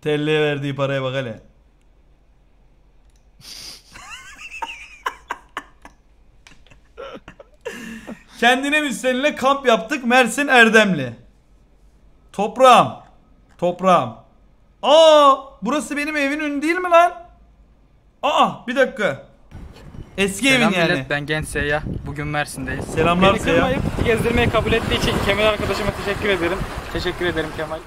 Telliye verdiği paraya bak hele. Kendine müstenile kamp yaptık Mersin Erdemli. Toprağım. Toprağım. Aa, burası benim evin önü değil mi lan? Aa, bir dakika. Eski Selam evin yani. millet, ben Genç Seyyah. Bugün Mersin'deyiz. Selamlar Beni Seyyah. kırmayıp gezdirmeyi kabul ettiği için Kemal arkadaşıma teşekkür ederim. Teşekkür ederim Kemal.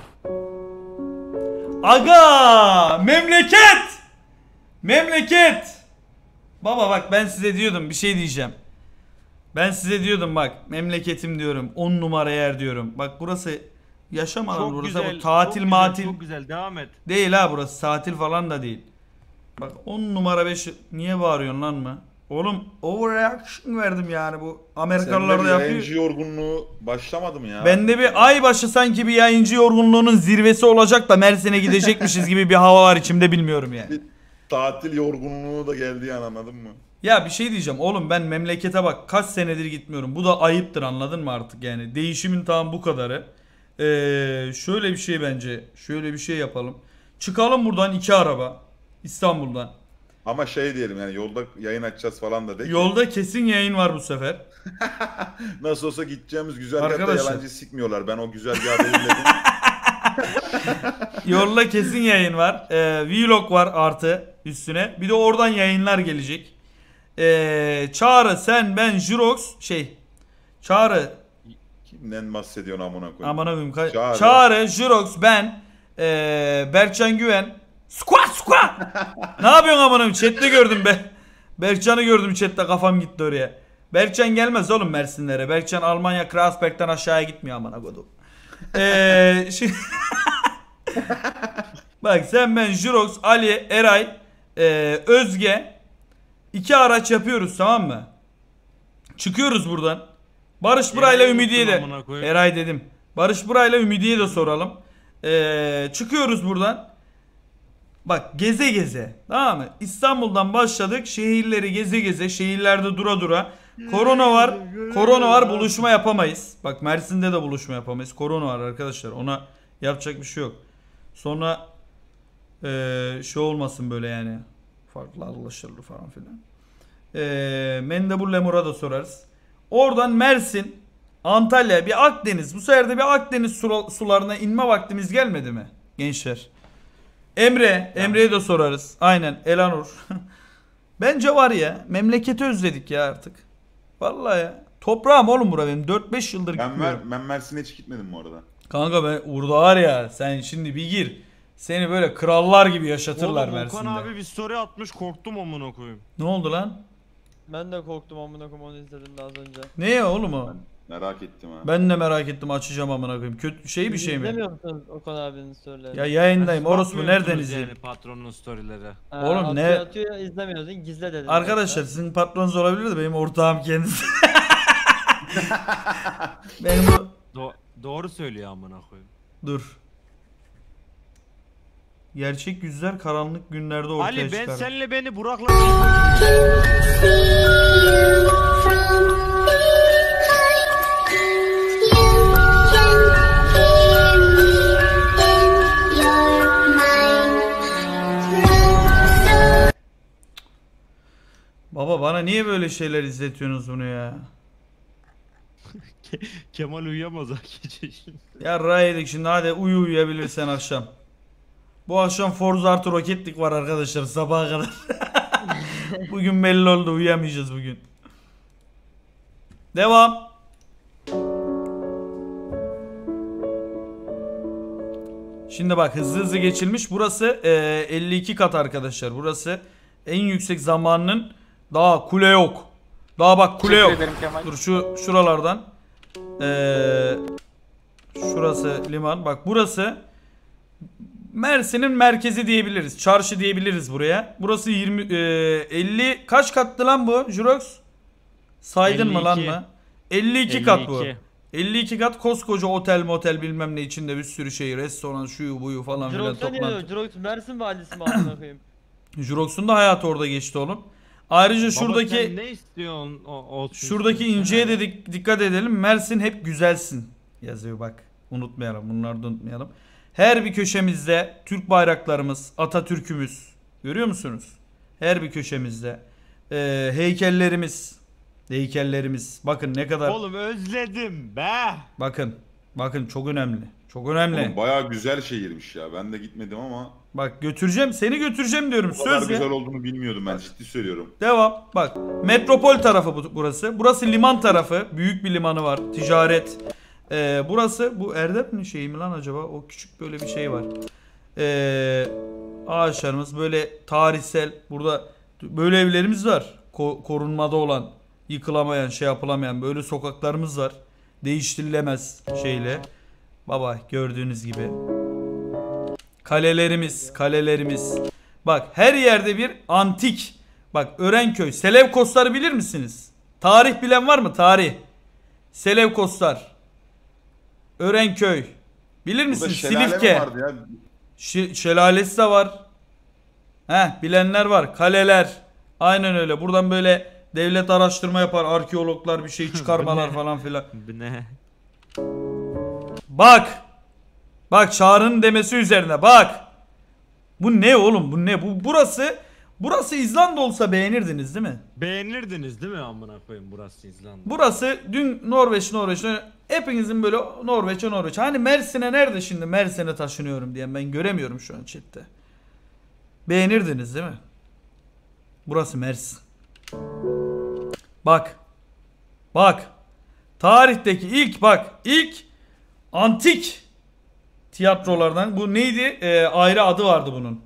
Aga! Memleket! Memleket! Baba bak ben size diyordum bir şey diyeceğim. Ben size diyordum bak memleketim diyorum. 10 numara yer diyorum. Bak burası yaşam alanı Çok burası. güzel, Bu tatil çok matil. güzel, çok güzel. Devam et. Değil ha burası tatil falan da değil. Bak 10 numara 5 niye bağırıyorsun lan mı? Oğlum overreaction verdim yani bu Amerikalılar da Sende bir yapıyor. yayıncı yorgunluğu başlamadı mı ya? Bende bir ay başı sanki bir yayıncı yorgunluğunun zirvesi olacak da Mersin'e gidecekmişiz gibi bir hava var içimde bilmiyorum yani. Bir tatil yorgunluğu da geldi yani anladın mı? Ya bir şey diyeceğim oğlum ben memlekete bak kaç senedir gitmiyorum. Bu da ayıptır anladın mı artık yani. Değişimin tam bu kadarı. Şöyle bir şey bence. Şöyle bir şey yapalım. Çıkalım buradan 2 araba. İstanbul'dan. Ama şey diyelim yani yolda yayın açacağız falan da de ki, Yolda kesin yayın var bu sefer. nasıl olsa gideceğimiz güzergahta Arkadaşlar. yalancı sikmiyorlar. Ben o güzergahı belirledim. Yolda kesin yayın var. Vlog var artı üstüne. Bir de oradan yayınlar gelecek. Çağrı sen ben Jirox Çağrı Kimden bahsediyorsun amına koyayım? amına koyayım. Çağrı. Çağrı, Jirox ben Berkcan Güven. Squat. Ne yapıyorsun amına koyayım? Chat'te gördüm be. Berkcan'ı gördüm chat'te kafam gitti oraya. Berkcan gelmez oğlum Mersinlere. Berkcan Almanya Kreuzberg'den aşağıya gitmiyor amına koydum. Bak sen ben Jirox, Ali, Eray, Özge 2 araç yapıyoruz tamam mı? Çıkıyoruz buradan. Barış Buray'la Eray'ı Ümidiye de. unuttum amına koyayım. Eray dedim. Barış Buray'la Ümidiye de soralım. Çıkıyoruz buradan. Bak geze geze. Tamam mı? İstanbul'dan başladık. Şehirleri geze geze. Şehirlerde dura dura. Korona var. Korona var. Buluşma yapamayız. Bak Mersin'de de buluşma yapamayız. Korona var arkadaşlar. Ona yapacak bir şey yok. Sonra şey olmasın böyle yani. Farklı anlaşılır falan filan. Mendebur Lemur'a da sorarız. Oradan Mersin, Antalya, bir Akdeniz. Bu sefer de bir Akdeniz sularına inme vaktimiz gelmedi mi gençler? Emre'ye de sorarız. Aynen Elanur. Bence var ya memleketi özledik ya artık. Vallahi ya. Toprağım oğlum bura benim 4-5 yıldır gitmiyorum. Ben Mersin'e hiç gitmedim bu arada. Kanka ben orada var ya sen şimdi bir gir. Seni böyle krallar gibi yaşatırlar Oğlum Mersin'de. Okan abi bir story atmış korktum amına koyayım. Ne oldu lan? Ben de korktum amına koyayım onu izledim de az önce. Ne ya oğlum o? Merak ettim ha. Ben de merak ettim açacağım amına koyayım. Kötü bir Siz şey mi? İzlemiyor musunuz Okan abinin storylerini? Ya yayındayım. Siz Orospu nereden bakmıyorsunuz izleyeyim? Yani patronun storyleri. Ha, Oğlum atıyor, ne- Atıyor izlemiyorsun gizle dedim. Arkadaşlar sizin patronunuz olabilir de benim ortağım kendisi. benim bu... Doğru söylüyor amına koyayım. Dur. Gerçek yüzler karanlık günlerde ortaya Ali ben çıkar. senle beni Burak'la Baba bana niye böyle şeyler izletiyorsunuz bunu ya? Kemal uyuyamaz ha gece şimdi. Ya yedik şimdi hadi uyuyabilirsen akşam. Bu akşam Forza artı Roketlik var arkadaşlar sabaha kadar. Bugün belli oldu uyuyamayacağız bugün. Devam. Şimdi bak hızlı geçilmiş. Burası 52 kat arkadaşlar. Burası en yüksek zamanının daha kule yok. Daha bak kule yok. Teşekkür ederim Kemal. Dur şuralardan. Şurası liman. Bak burası Mersin'in merkezi diyebiliriz. Çarşı diyebiliriz buraya. Burası 50 kaç kattı lan bu Jurox? Saydın mı lan 52. mı? 52 kat bu. 52. 52 kat koskoca otel motel bilmem ne içinde bir sürü şey restoran şuyu buyu falan filan Jirox'a niye toplantı. diyor? Jirox Mersin valisi mi amına koyayım? Jurox'un da hayatı orada geçti oğlum. Ayrıca Baba şuradaki sen ne istiyorsun şuradaki inceye de dikkat edelim. Mersin hep güzelsin yazıyor bak. Unutmayalım. Bunları da unutmayalım. Her bir köşemizde Türk bayraklarımız, Atatürk'ümüz. Görüyor musunuz? Her bir köşemizde. Heykellerimiz. Bakın ne kadar. Oğlum özledim be. Bakın çok önemli. Çok önemli. Oğlum bayağı güzel şehirmiş ya. Ben de gitmedim ama Bak götüreceğim. Seni götüreceğim diyorum. bu kadar Söz ya. güzel olduğunu bilmiyordum ben, ciddi söylüyorum. Devam. Bak. Metropol tarafı burası. Burası liman tarafı. Büyük bir limanı var. Ticaret. Burası bu Erdem'in şeyi mi lan acaba? O küçük böyle bir şey var. Ağaçlarımız böyle tarihsel. Burada böyle evlerimiz var. Korunmada olan, yıkılamayan, şey yapılamayan böyle sokaklarımız var. Değiştirilemez şeyle. Baba gördüğünüz gibi. Kalelerimiz. Bak her yerde bir antik. Bak Örenköy, Selevkosları bilir misiniz? Tarih bilen var mı? Tarih. Selevkoslar. Örenköy. Bilir Burada misiniz? şelale mi Silifke. vardı ya? Şelalesi de var. Bilenler var. Kaleler. Aynen öyle. Buradan böyle devlet araştırma yapar. Arkeologlar bir şey çıkarmalar falan filan. Bu ne? Bak. Bak Çağrı'nın demesi üzerine bak. Bu ne oğlum? Bu ne? Burası İzlanda olsa beğenirdiniz değil mi? Beğenirdiniz değil mi amına koyayım burası İzlanda? Burası dün Norveç. Hepinizin böyle Norveç. Hani Mersin'e nerede şimdi Mersin'e taşınıyorum diyen ben göremiyorum şu an chatte. Beğenirdiniz değil mi? Burası Mersin. Bak. Tarihteki ilk antik tiyatrolardan. Bu neydi? Ayrı adı vardı bunun.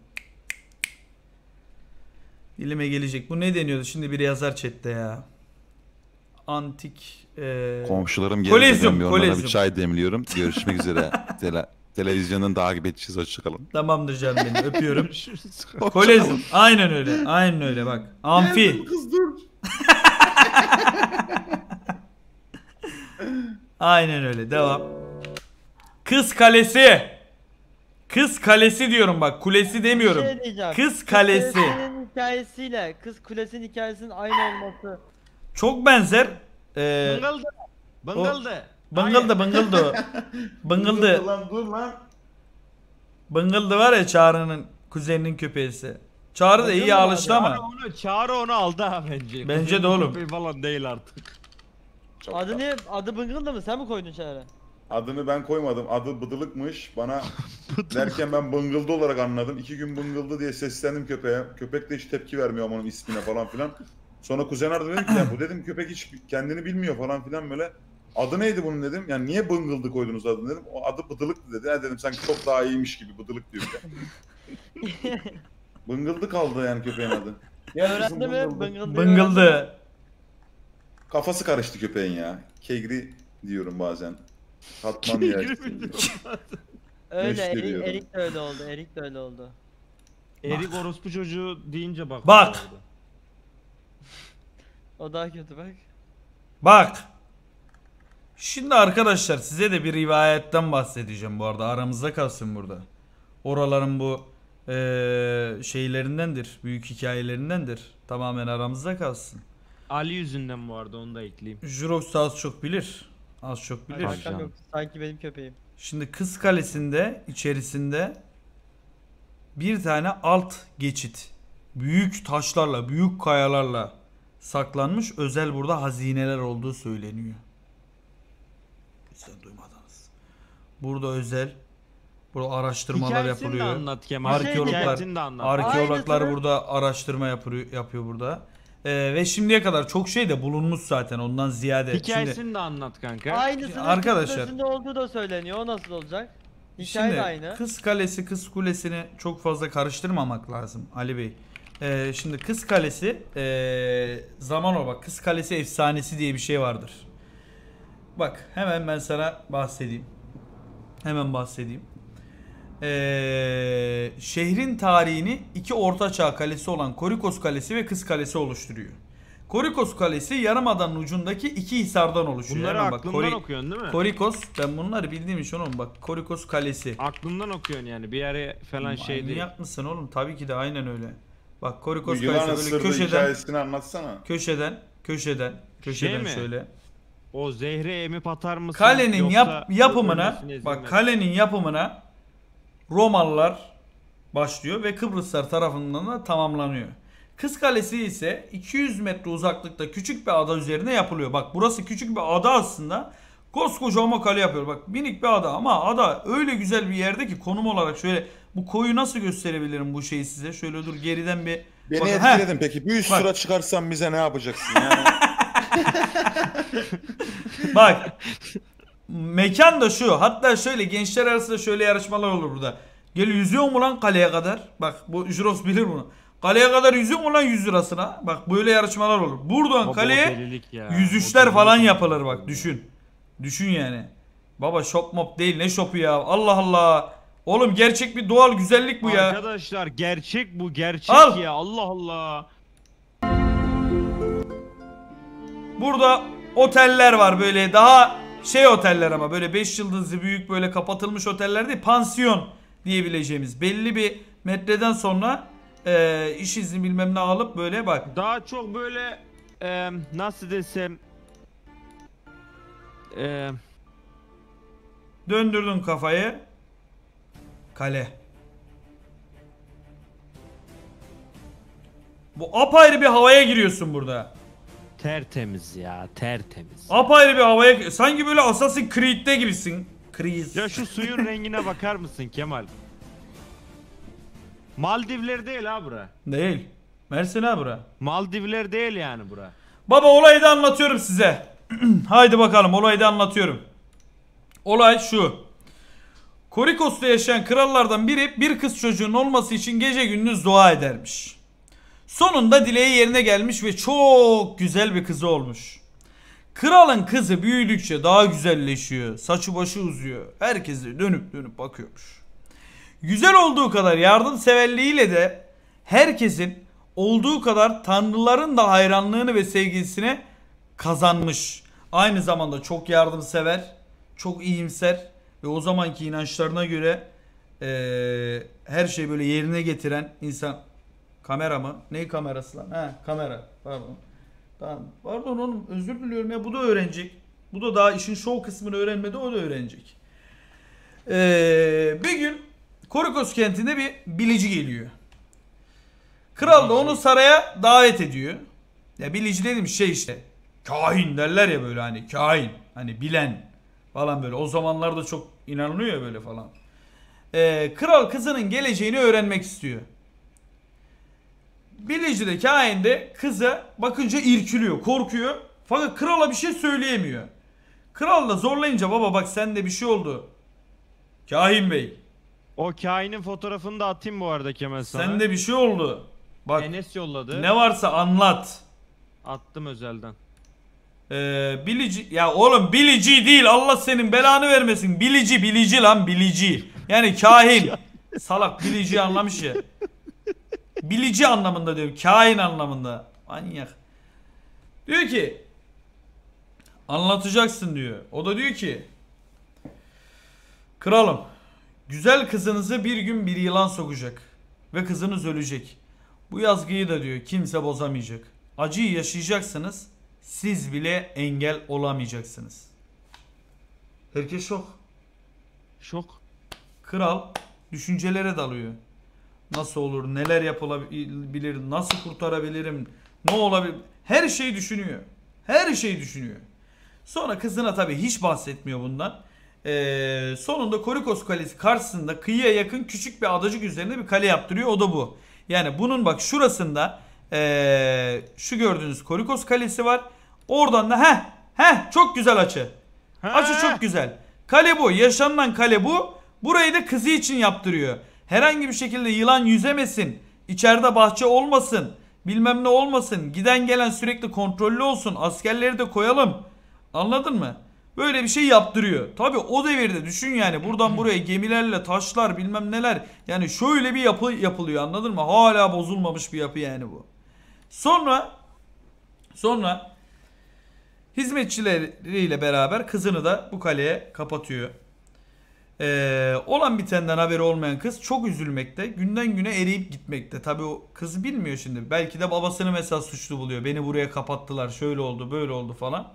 Dilime gelecek. Bu ne deniyordu? Şimdi biri yazar chatte ya. Antik Komşularım Kolezyum, geldi. Onlara bir kolezyum. çay demliyorum. Görüşmek üzere. Televizyondan takip edeceğiz. Hoşçakalın. Tamamdır canım benim. Öpüyorum. Görüşürüz. Kolezyum. Aynen öyle bak. Amfi. Kız dur. Aynen öyle. Devam. Kız Kalesi. Kız Kalesi diyorum bak. Kulesi demiyorum. Bir şey diyeceğim. Kız Kalesi. Kulesi'nin hikayesiyle Kız Kulesi'nin hikayesinin aynı olması. Çok benzer. Bıngıldı. Bıngıldı. Bıngıldı. Bıngıldı. Dur lan. Bıngıldı var ya Çağrı'nın kuzeninin köpeğisi. Çağrı da iyi alıştı ama. Çağrı onu aldı ha bence. Bence de oğlum. Köpeği falan değil artık. Çok Adı tatlı. ne? Adı Bıngıldı mı? Sen mi koydun Çağrı? Adını ben koymadım. Adı Bıdılık'mış. Bana derken ben Bıngıldı olarak anladım. 2 gün Bıngıldı diye seslendim köpeğe. Köpek de hiç tepki vermiyor ama onun ismine falan filan. Sonra kuzen aradı, dedim ki ya bu dedim köpek hiç kendini bilmiyor falan filan böyle. Adı neydi bunun dedim. Yani niye Bıngıldı koydunuz adını dedim. O adı Bıdılık'tı dedi. Ya dedim sanki çok daha iyiymiş gibi Bıdılık diyor ya. Bıngıldı kaldı yani köpeğin adı. Ya kızım Öğrendi mi? Bıngıldı. Bıngıldı. Kafası karıştı köpeğin ya. Kegri diyorum bazen. Katman ya. Öyle. Neşte diyorum. Erik de öyle oldu. Erik de öyle oldu. Erik orospu çocuğu deyince bak. Bak. O daha kötü bak. Bak. Şimdi arkadaşlar size de bir rivayetten bahsedeceğim bu arada. Aramızda kalsın burada. Oraların bu şeylerindendir. Büyük hikayelerindendir. Tamamen aramızda kalsın. Ali yüzünden bu arada onu da ekleyeyim. Jurox az çok bilir. Hadi. Kankam yok. Sanki benim köpeğim. Şimdi Kız Kalesi'nde içerisinde bir tane alt geçit. Büyük taşlarla, büyük kayalarla saklanmış özel burada hazineler olduğu söyleniyor. Sen duymadınız. Burada özel burada araştırmalar Hikayesini de yapılıyor. anlat Kemal. Arkeologlar- Hikayesini de anlat. Arkeologlar Aynısını- burada araştırma yapıyor burada. Ve şimdiye kadar çok şey de bulunmuş zaten ondan ziyade. Hikayesini Şimdi, de anlat kanka. Aynısının arkadaşlar- Kız Kulesi'nde olduğu da söyleniyor. O nasıl olacak? Hikaye şimdi de aynı. Kız Kalesi, Kız Kulesi'ni çok fazla karıştırmamak lazım Ali Bey. Şimdi Kız Kalesi zaman o bak Kız Kalesi efsanesi diye bir şey vardır. Bak hemen ben sana bahsedeyim. Şehrin tarihini iki ortaçağ kalesi olan Korikos Kalesi ve Kız Kalesi oluşturuyor. Korikos Kalesi yarımadanın ucundaki iki hisardan oluşuyor. Bunları Hemen aklından okuyorsun değil mi? Korikos, ben bunları bildiğim için oğlum bak Korikos Kalesi. Aklından okuyorsun yani bir yere falan şey değil. Manyak mısın oğlum? Tabii ki de aynen öyle. Bak Bu Korikos yılan Kalesi böyle ısırdı hikayesini anlatsana. köşeden Şey mi? şöyle. O zehre emip atar mısın? Kalenin yoksa yapımına ölmesine izin bak ver- kalenin yapımına Romalılar başlıyor ve Kıbrıslar tarafından da tamamlanıyor. Kız Kalesi ise 200 metre uzaklıkta küçük bir ada üzerine yapılıyor. Bak burası küçük bir ada aslında. Koskoca ama kale yapıyor. Bak minik bir ada ama ada öyle güzel bir yerde ki konum olarak şöyle bu koyu nasıl gösterebilirim bu şeyi size? Şöyle dur geriden bir Beni bakın. etkiledin peki. Bir üst Bak. sıra çıkarsan bize ne yapacaksın yani? Bak mekan da şu. Hatta şöyle gençler arasında şöyle yarışmalar olur burada. Gel yüzüyor mu lan kaleye kadar? Bak bu Juros bilir bunu. Kaleye kadar yüzüyor mu lan 100 lirasına? Bak böyle yarışmalar olur. Buradan Baba, kaleye o delilik ya. yüzüşler O falan delilik. yapılır bak düşün. Düşün yani. Baba shop mop değil ne shopu ya. Allah Allah. Oğlum gerçek bir doğal güzellik bu ya. Arkadaşlar gerçek bu gerçek Al. ya. Allah Allah. Burada oteller var böyle daha şey oteller ama böyle 5 yıldızlı büyük böyle kapatılmış oteller değil. Pansiyon diyebileceğimiz belli bir metreden sonra iş izni bilmem ne alıp böyle bak. Daha çok böyle nasıl desem Döndürdün kafayı. Kale. Bu apayrı bir havaya giriyorsun burada. tertemiz ya, tertemiz. Apayrı bir havaya sanki böyle Assassin's Creed'de gibisin. Creed. Ya şu suyun rengine bakar mısın Kemal? Maldivler değil ha bura. Değil. Mersin ha bura. Maldivler değil yani bura. Baba olayı da anlatıyorum size. Haydi bakalım olayı da anlatıyorum. Olay şu. Korikos'ta yaşayan krallardan biri bir kız çocuğunun olması için gece gündüz dua edermiş. Sonunda dileği yerine gelmiş ve çok güzel bir kızı olmuş. Kralın kızı büyüdükçe daha güzelleşiyor. Saçı başı uzuyor. Herkes de dönüp dönüp bakıyormuş. Güzel olduğu kadar yardımseverliğiyle de herkesin olduğu kadar tanrıların da hayranlığını ve sevgisini kazanmış. Aynı zamanda çok yardımsever, çok iyimser ve o zamanki inançlarına göre her şeyi böyle yerine getiren insan. Kamera mı? Ney kamerası lan? Ha kamera. Pardon. Tamam. Pardon oğlum özür diliyorum ya bu da öğrenecek. Bu da daha işin şov kısmını öğrenmedi o da öğrenecek. Bir gün Korikos kentinde bir bilici geliyor. Kral da onu saraya davet ediyor. Ya bilici dedim şey işte. Kahin derler ya böyle hani kahin. Hani bilen falan böyle. O zamanlarda çok inanılıyor ya böyle falan. Kral kızının geleceğini öğrenmek istiyor. Bilici de kahin de kıza bakınca irkiliyor, korkuyor. Fakat krala bir şey söyleyemiyor. Kral da zorlayınca baba bak sende bir şey oldu. Kahin bey. O kainin fotoğrafını da atayım bu arada Kemal sana. Sende bir şey oldu. Bak Enes yolladı. ne varsa anlat. Attım özelden. Bilici ya oğlum bilici değil Allah senin belanı vermesin. Bilici lan bilici. Yani kahin. Salak bilici anlamış ya. Bilici anlamında diyorum. Kahin anlamında. Manyak. Diyor ki anlatacaksın diyor. O da diyor ki kralım güzel kızınızı bir gün bir yılan sokacak. Ve kızınız ölecek. Bu yazgıyı da diyor kimse bozamayacak. Acıyı yaşayacaksınız. Siz bile engel olamayacaksınız. Herkes şok. Şok. Kral düşüncelere dalıyor. Nasıl olur, neler yapılabilir, nasıl kurtarabilirim, ne olabilir? Her şeyi düşünüyor. Her şeyi düşünüyor. Sonra kızına tabii hiç bahsetmiyor bundan. Sonunda Korikos Kalesi karşısında kıyıya yakın küçük bir adacık üzerinde bir kale yaptırıyor. O da bu. Yani bunun bak şurasında şu gördüğünüz Korikos Kalesi var. Oradan da çok güzel açı. Açı çok güzel. Kale bu. Yaşanılan kale bu. Burayı da kızı için yaptırıyor. Herhangi bir şekilde yılan yüzemesin. İçeride bahçe olmasın. Bilmem ne olmasın. Giden gelen sürekli kontrollü olsun. Askerleri de koyalım. Anladın mı? Böyle bir şey yaptırıyor. Tabi o devirde düşün yani buradan buraya gemilerle taşlar bilmem neler. Yani şöyle bir yapı yapılıyor anladın mı? Hala bozulmamış bir yapı yani bu. Sonra hizmetçileriyle beraber kızını da bu kaleye kapatıyor. Olan bitenden haberi olmayan kız çok üzülmekte. Günden güne eriyip gitmekte. Tabi o kız bilmiyor şimdi. Belki de babasını mesela suçlu buluyor. Beni buraya kapattılar. Şöyle oldu böyle oldu falan.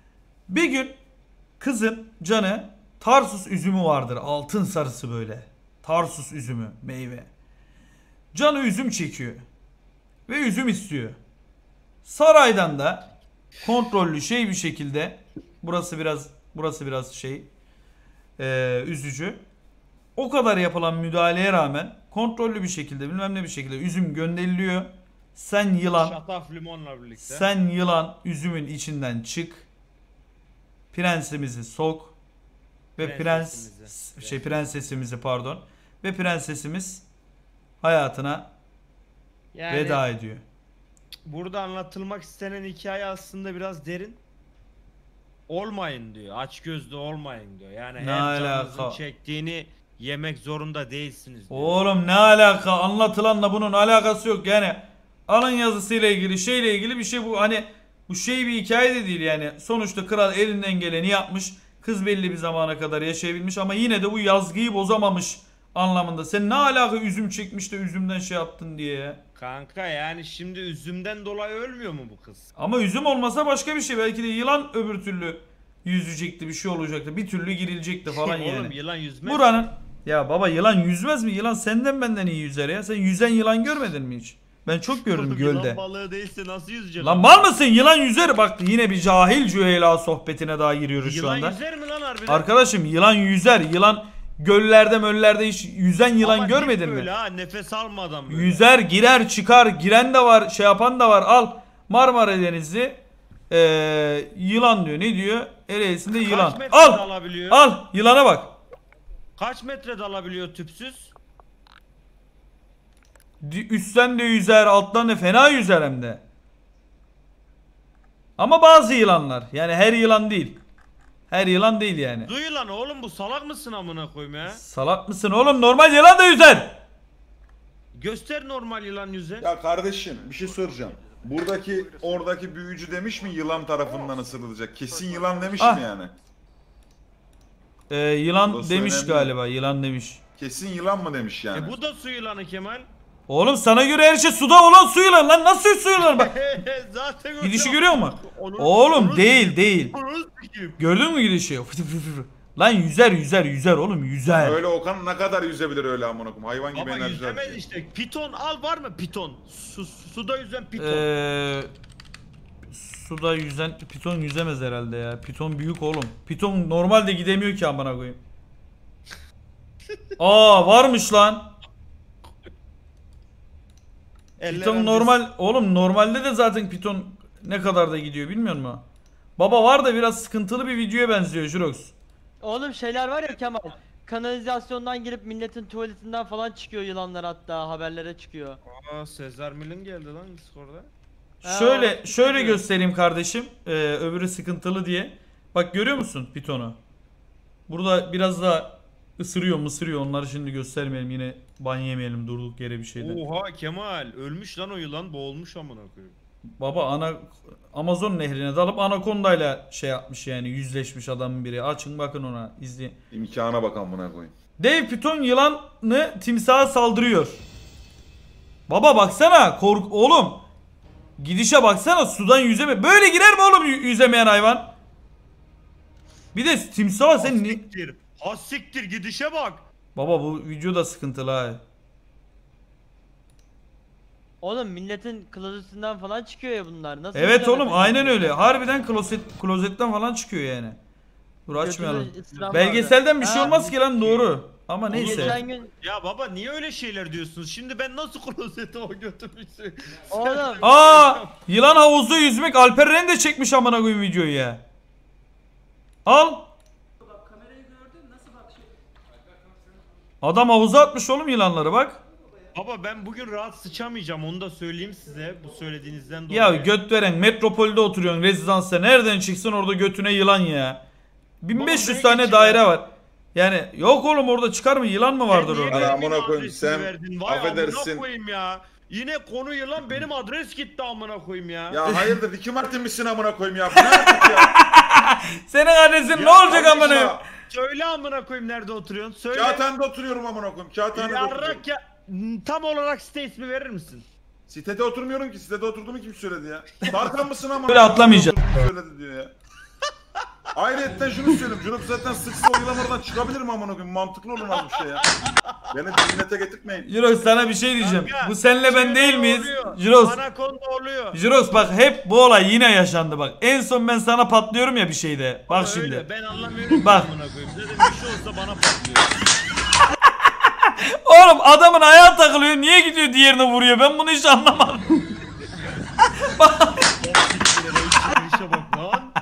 Bir gün kızın canı Tarsus üzümü vardır. Altın sarısı böyle. Tarsus üzümü meyve. Canı üzüm çekiyor. Ve üzüm istiyor. Saraydan da kontrollü bir şekilde burası biraz üzücü. O kadar yapılan müdahaleye rağmen kontrollü bir şekilde bilmem ne bir şekilde üzüm gönderiliyor. Sen yılan üzümün içinden çık. Prensimizi sok ve prensesimizi pardon ve prensesimiz hayatına Yani veda ediyor. burada anlatılmak istenen hikaye aslında biraz derin. Olmayın diyor. Açgözlü olmayın diyor. Yani Ne her canınızın alaka? çektiğini yemek zorunda değilsiniz diyor. Oğlum ne alaka? Anlatılanla bunun alakası yok yani. Alın yazısıyla ilgili şeyle ilgili bir şey bu, hani bu bir hikaye de değil yani. Sonuçta kral elinden geleni yapmış. Kız belli bir zamana kadar yaşayabilmiş ama yine de bu yazgıyı bozamamış anlamında. Sen ne alaka üzüm çekmiş de üzümden yaptın diye ya. Kanka yani şimdi üzümden dolayı ölmüyor mu bu kız? Ama üzüm olmasa başka bir şey. Belki de yılan öbür türlü yüzecekti, bir şey olacaktı. Bir türlü girilecekti falan yani. Oğlum yılan yüzmez. Buranın ya baba yılan yüzmez mi? Yılan senden benden iyi yüzer ya. Sen yüzen yılan görmedin mi hiç? Ben çok gördüm Oğlum, gölde. Yılan balığı değilse nasıl yüzecek? Lan mal mısın? Yılan yüzer. Bak yine bir cahil Cüheyla sohbetine daha giriyoruz şu Yılan anda. yüzer mi lan harbiden? Arkadaşım yılan yüzer. Yılan göllerde möllerde hiç yüzen yılan Ama görmedin dik mi? böyle ha, nefes almadan böyle. Yüzer, girer, çıkar. Giren de var, yapan da var. Al Marmara Denizi yılan diyor. Ne diyor? Ereğlisinde yılan. Kaç metre Al. dalabiliyor? Al. Yılana bak. Kaç metre dalabiliyor tüpsüz? Üstten de yüzer, alttan da fena yüzer hem de. Ama bazı yılanlar. Yani her yılan değil. Her yılan değil yani. Du yılanı oğlum, bu salak mısın amına koyayım ya? Salak mısın oğlum? Normal yılan da yüzer. Göster normal yılan yüze. Ya kardeşim bir şey soracağım. Oradaki büyücü demiş mi yılan tarafından ısırılacak? Kesin yılan demiş Ah. mi yani? Yılan Burası demiş önemli. galiba. Yılan demiş. Kesin yılan mı demiş yani? Bu da su yılanı Kemal. Oğlum sana göre her şey suda olan su yılan lan. Nasıl su yılan bak. Zaten öyle. Gidişi görüyor musun? Onu- Oğlum onu- değil. onu sikeyim. Gördün mü gidişi? Fıtı fıtı fıtı. Lan yüzer oğlum yüzer. Öyle Okan ne kadar yüzebilir öyle amına koyayım? Hayvan gibi Ama enerji yüzemez harcıyor. işte. Piton al, var mı piton? Suda yüzen piton. Suda yüzen piton yüzemez herhalde ya. Piton büyük oğlum. Piton normalde gidemiyor ki amına koyayım. Aa varmış lan. Piton normal oğlum, normalde de zaten piton ne kadar da gidiyor bilmiyor musun? Baba var da biraz sıkıntılı bir videoya benziyor Jurox. Oğlum şeyler var ya Kemal. Kanalizasyondan girip milletin tuvaletinden falan çıkıyor yılanlar, hatta haberlere çıkıyor. Aa, Sezar Mil'in geldi lan Discord'a. Şöyle göstereyim kardeşim. Öbürü sıkıntılı diye. Bak görüyor musun pitonu? Burada biraz da ısırıyor onları şimdi göstermeyelim, yine ban yemeyelim durduk yere bir şeyden. Oha Kemal, ölmüş lan o yılan, boğulmuş amına koyayım. Baba Amazon nehrine dalıp anakondayla yapmış yani, yüzleşmiş adamın biri. Açın bakın ona, izleyin. İmkana bak amına koyayım. Dev piton yılanı timsaha saldırıyor. Baba baksana oğlum. Gidişe baksana, sudan yüzeme. Böyle girer mi oğlum yüzemeyen hayvan? Bir de timsaha sen ni... Hassiktir gidişe bak. Baba bu video da sıkıntılı ha. Oğlum milletin klozetinden falan çıkıyor ya bunlar. Nasıl Evet yüzemez oğlum yani? aynen öyle. Harbiden klozetten falan çıkıyor yani. Dur açmayalım. Götünde ısıran Belgeselden bir vardı. şey Ha, olmaz ki lan, doğru. Ama neyse. Geçen gün Ya baba niye öyle şeyler diyorsunuz? Şimdi ben nasıl klozete o götürmüşsün? oğlum Aa, yılan havuzda yüzmek. Alper Ren de çekmiş amına koyayım videoyu ya. Al. Adam havuza atmış oğlum yılanları bak. Baba ben bugün rahat sıçamayacağım, onu da söyleyeyim size bu söylediğinizden dolayı. Ya göt veren, metropolde oturuyorsun rezidansta, nereden çıksın orada götüne yılan ya. 1500 Baba, tane belki daire var. Yani yok oğlum, orada çıkar mı, yılan mı vardır Niye orada? Ana benim amına koyayım, adresimi sen verdin? Vay affedersin. amına koyayım ya. Yine konu yılan, benim adres gitti amına koyayım ya. Ya hayırdır Ricky Martin misin amına koyayım ya? Bu ne artık ya? Senin adresin ne Ya olacak kardeşim amına? ya, Söyle amına koyayım, nerede oturuyorsun? Söyle. Kağıthane'de oturuyorum amına koyayım. Kağıthane'de oturuyorum. Yarrak ya. Tam olarak site ismi verir misin? Sitede oturmuyorum ki. Sitede oturduğumu kim söyledi ya? Tarkan mısın amına? Böyle atlamayacağım. Söyledi diyor ya. Ayrıca şunu söyleyeyim. Jurox zaten sıksa oylamadan çıkabilir mi amına koyayım? Mantıklı olmaz bir şey ya. Beni zihnete getirtmeyin. Jirox sana bir şey diyeceğim. Kanka, Bu senle ben değil miyiz? oluyor. Jirox. Anakonda oluyor. Jirox bak hep bu olay yine yaşandı bak. En son ben sana patlıyorum ya bir şeyde. Bak Ama şimdi. öyle, ben anlamıyorum. Bak. Amına koyayım. Zaten bir şey olsa bana patlıyor. Oğlum adamın ayağı takılıyor. Niye gidiyor diğerini vuruyor? Ben bunu hiç anlamadım. İşe bak lan.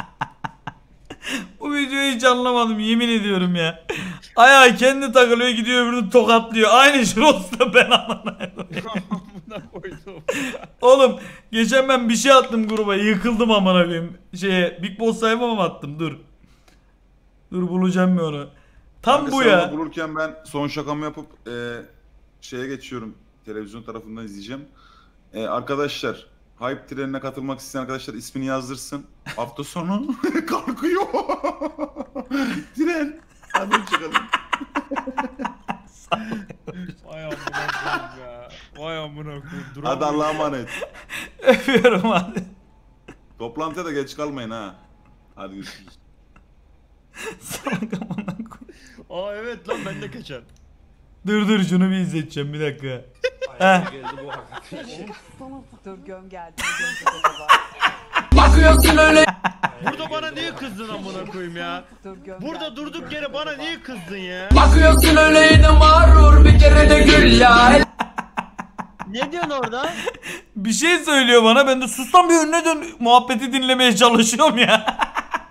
Bu videoyu hiç anlamadım yemin ediyorum ya. Ayağı kendi takılıyor gidiyor öbürünü tokatlıyor. Aynı Jirox'ta ben anlamadım. Amına koydum. Oğlum geçen ben bir şey attım gruba yıkıldım amına koyayım. Big Boss sayfama mı attım dur. Dur bulacağım bir onu. Tam Kanka bu sen ya. onu bulurken ben son şakamı yapıp şeye geçiyorum. Televizyon tarafından izleyeceğim. Arkadaşlar Hype trenine katılmak isteyen arkadaşlar ismini yazdırsın. Hafta sonu kalkıyor. Tren. Hadi çıkalım. Vay amına koyayım ya. Vay amına koyayım. Hadi Allah'a emanet. Öpüyorum hadi. Toplantıya da geç kalmayın ha. Hadi görüşürüz. Salak amına koyayım. Aa evet lan ben de kaçar. Dur şunu bir izleteceğim bir dakika. Heh. Dur göm geldi. Burada bana niye kızdın amına koyayım ya? Dur göm Burada durduk yere bana niye kızdın ya? Bakıyorsun öyleydi mağrur bir kere de gül ya. Ne diyorsun orada? Bir şey söylüyor bana ben de sus lan bir önüne dön muhabbeti dinlemeye çalışıyorum ya.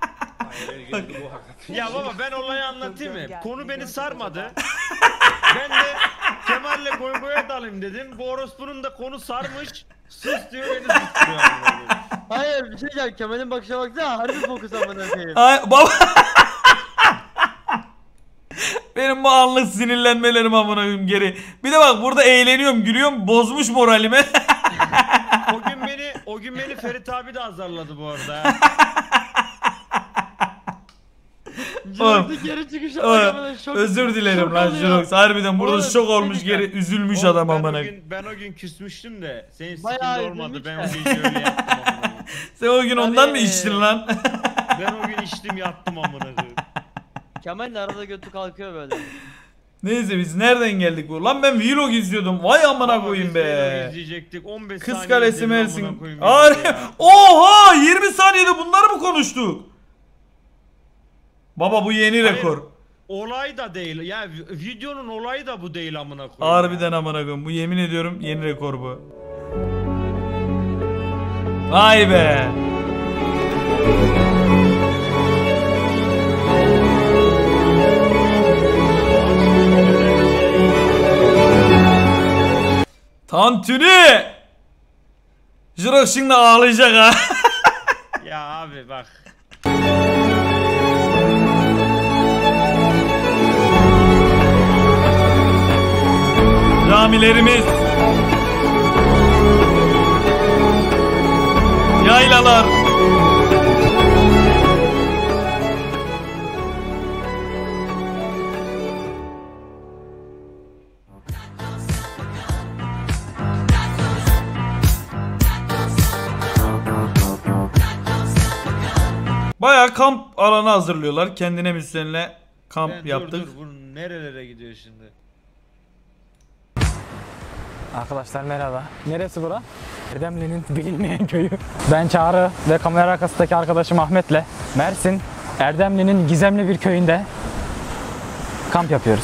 Ya baba ben olayı anlatayım mı? Konu beni sarmadı. Ben de Kemal'le goy goya dalayım dedim. Bu orospunun da konu sarmış. Sus diyor beni susturuyor. Hayır bir şey diyeceğim. Kemal'in bakışa baksana harbi fokus amına koyayım. Ay, baba. Benim bu anlık sinirlenmelerim amına koyayım geri. Bir de bak burada eğleniyorum, gülüyorum, bozmuş moralimi. O gün beni Ferit abi de azarladı bu arada. Jirox'un geri çıkışı Oğlum, amına şok. özür dilerim şok lan oluyor. Jirox. Harbiden burada Oğlum, şok olmuş ne diyeceğim? geri üzülmüş Oğlum, adam ben amına o koyayım. gün- Ben o gün küsmüştüm de senin Bayağı sikinde olmadı. üzülmüş Ben de. o gece öyle yattım amına koyayım. Sen o gün ondan mı Tabii. içtin lan? Ben o gün içtim yattım amına koyayım. Kemal'in arada götü kalkıyor böyle. Neyse biz nereden geldik bu? Lan ben vlog izliyordum. Vay amına Ama koyayım biz be. Vlog izleyecektik 15 Kız saniye Kalesi izledim amına Mersin. koyayım Ari. videoyu ya. Oha 20 saniyede bunları mı konuştuk? Baba bu yeni Hayır. rekor. Olay da değil ya videonun olayı da bu değil amına koyayım. Harbiden amına koyayım. Bu yemin ediyorum yeni rekor bu. Vay be. Tantuni. Jirox şimdi ağlayacak ha. Ya abi bak. Camilerimiz. Yaylalar. Bayağı kamp alanı hazırlıyorlar. Kendine müstenle kamp Ben yaptık. dur bu nerelere gidiyor şimdi? Arkadaşlar merhaba. Neresi bura? Erdemli'nin bilinmeyen köyü. Ben Çağrı ve kamera arkasındaki arkadaşım Ahmet'le Mersin Erdemli'nin gizemli bir köyünde kamp yapıyoruz.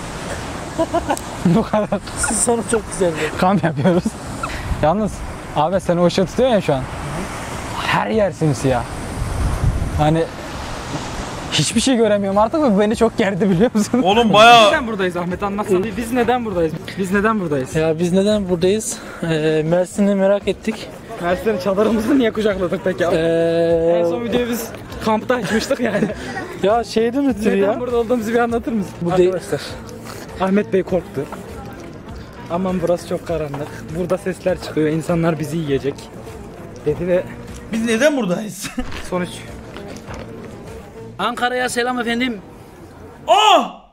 Bu kadar. Sonu çok güzeldi. Kamp yapıyoruz. Yalnız abi sen o ışığı tutuyorsun ya şu an. Her yer simsiyah. Hani hiçbir şey göremiyorum artık ve bu beni çok gerdi biliyor musun? Oğlum bayağı Neden buradayız Ahmet anlatsana. Biz neden buradayız? Biz neden buradayız? Ya biz neden buradayız? Mersin'i merak ettik. Mersin'in çadırımızı niye kucakladık peki? En son videoyu biz kampta açmıştık yani. Ya şeyde midir Neden ya? burada olduğumuzu bir anlatır mısın? Bu değil. Arkadaşlar, Ahmet Bey korktu. Aman burası çok karanlık. Burada sesler çıkıyor. İnsanlar bizi yiyecek. Dedi ve biz neden buradayız? sonuç. Ankara'ya selam efendim. Aa!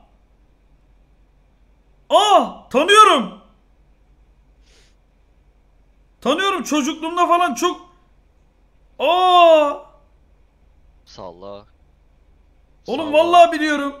Tanıyorum. Tanıyorum çocukluğumda falan çok. Salla. Oğlum vallahi biliyorum.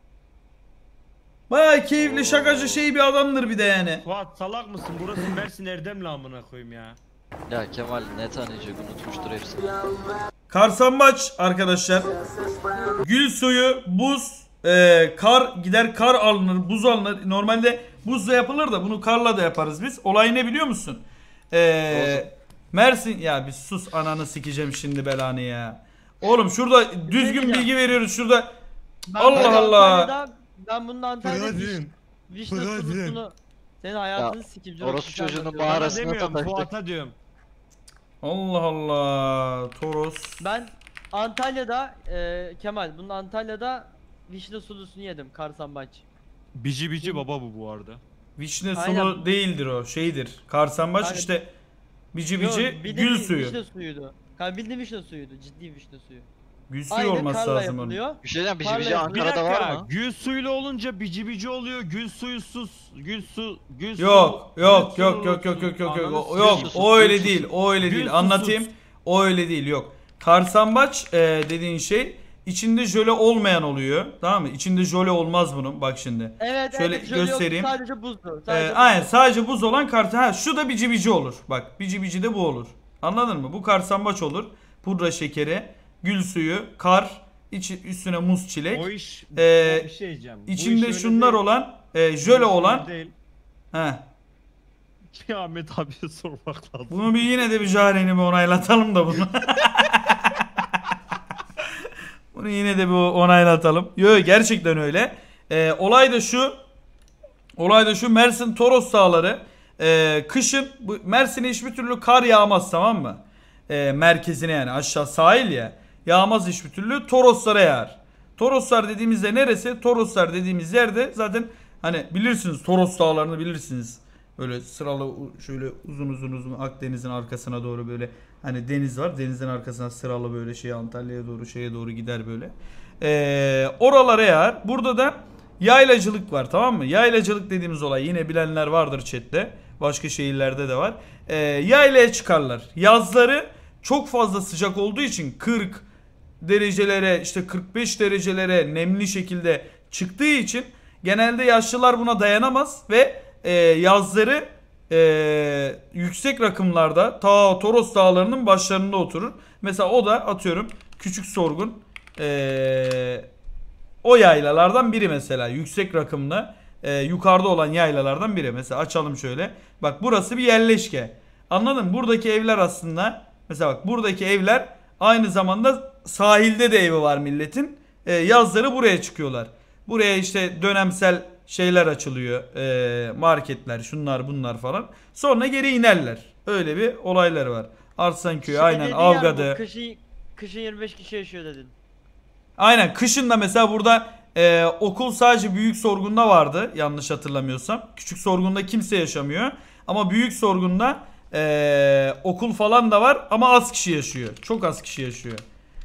Bayağı keyifli şakacı şey bir adamdır bir de yani. Fuat salak mısın? Burası Mersin Erdemli amına koyayım ya. Ya Kemal ne tanıyacak, unutmuştur hepsini. Karsambaç arkadaşlar. Gül suyu, buz, kar gider, kar alınır, buz alınır. Normalde buzla yapılır da bunu karla da yaparız biz. Olay ne biliyor musun? Mersin ya bir sus, ananı sikeceğim şimdi belanı ya. Oğlum şurada düzgün bilgi veriyoruz şurada. Allah Allah. Ben bunun Antalya'da vişne sulusunu senin hayatını sikeyim. Orospu çocuğunun Bana mağarasına demiyorum, taktık. Fuat'a diyorum. Allah Allah. Toros. Ben Antalya'da Kemal bunun Antalya'da vişne sulusunu yedim Karsambaç. Bici bici baba bu arada. Vişne sulu Aynen. değildir o, şeydir. Karsambaç Yani- işte bici Yok, bici bildiğin gül suyu. Vişne suyuydu. Yani bildiğin vişne suyuydu. Ciddi vişne suyu. Gül suyu Aynı olması karla lazım onun. yapılıyor. Bir şey diyeceğim, bici Parla bici yapın. Bir Ankara'da dakika, var mı? gül suyuyla olunca bici bici oluyor. Gül suyu sus. Gül su. Yok yok gül yok sulu yok yok sus. yok yok Ananı yok sikeyim. yok o öyle değil, o öyle Gül değil, susuz. anlatayım. O öyle değil, yok. Karsambaç dediğin şey içinde jöle olmayan oluyor, tamam mı? İçinde jöle olmaz bunun, bak şimdi. Evet Şöyle evet, şöyle yok, göstereyim. sadece buzdu. Sadece Aynen buzdu. sadece buz olan ha şu da bici bici olur. Bak bici bici de bu olur. Anladın mı? Bu karsambaç olur. Pudra şekeri, gül suyu, kar, üstüne muz çilek. O iş Ee, bir şey diyeceğim. Bu İçinde iş öyle şunlar değil. olan, Bu jöle iş öyle olan. değil. He. Ya Ahmet abiye sormak lazım. Bunu bir yine de bir Jaren'i bir onaylatalım da bunu. Bunu yine de bir onaylatalım. Yo gerçekten öyle. Olay da şu Mersin Toros Dağları. Kışın bu Mersin'e hiçbir türlü kar yağmaz, tamam mı? Merkezine yani aşağı sahil ya. Yağmaz hiçbir türlü, Toroslara yağar. Toroslar dediğimizde neresi? Toroslar dediğimiz yerde zaten hani bilirsiniz, Toros Dağları'nı bilirsiniz. Böyle sıralı şöyle uzun Akdeniz'in arkasına doğru böyle hani deniz var. Denizin arkasına sıralı böyle Antalya'ya doğru şeye doğru gider böyle. Oralara yağar. Burada da yaylacılık var, tamam mı? Yaylacılık dediğimiz olay yine bilenler vardır chatte. Başka şehirlerde de var. Yaylaya çıkarlar. Yazları çok fazla sıcak olduğu için 40 derecelere işte 45 derecelere nemli şekilde çıktığı için genelde yaşlılar buna dayanamaz ve yazları yüksek rakımlarda ta Toros Dağları'nın başlarında oturur. Mesela o da atıyorum Küçük Sorgun o yaylalardan biri mesela, yüksek rakımda yukarıda olan yaylalardan biri. Mesela açalım şöyle. Bak burası bir yerleşke. Anladın mı? Buradaki evler aslında mesela bak buradaki evler aynı zamanda sahilde de evi var milletin. Yazları buraya çıkıyorlar. Buraya işte dönemsel şeyler açılıyor. Marketler, şunlar bunlar falan. Sonra geri inerler. Öyle bir olayları var. Arslanköy aynen dedin ya, Avgadı. bu Kışın 25 kişi yaşıyor dedin. Aynen kışın da mesela burada okul sadece Büyük Sorgun'da vardı yanlış hatırlamıyorsam. Küçük Sorgun'da kimse yaşamıyor. Ama Büyük Sorgun'da okul falan da var ama az kişi yaşıyor. Çok az kişi yaşıyor.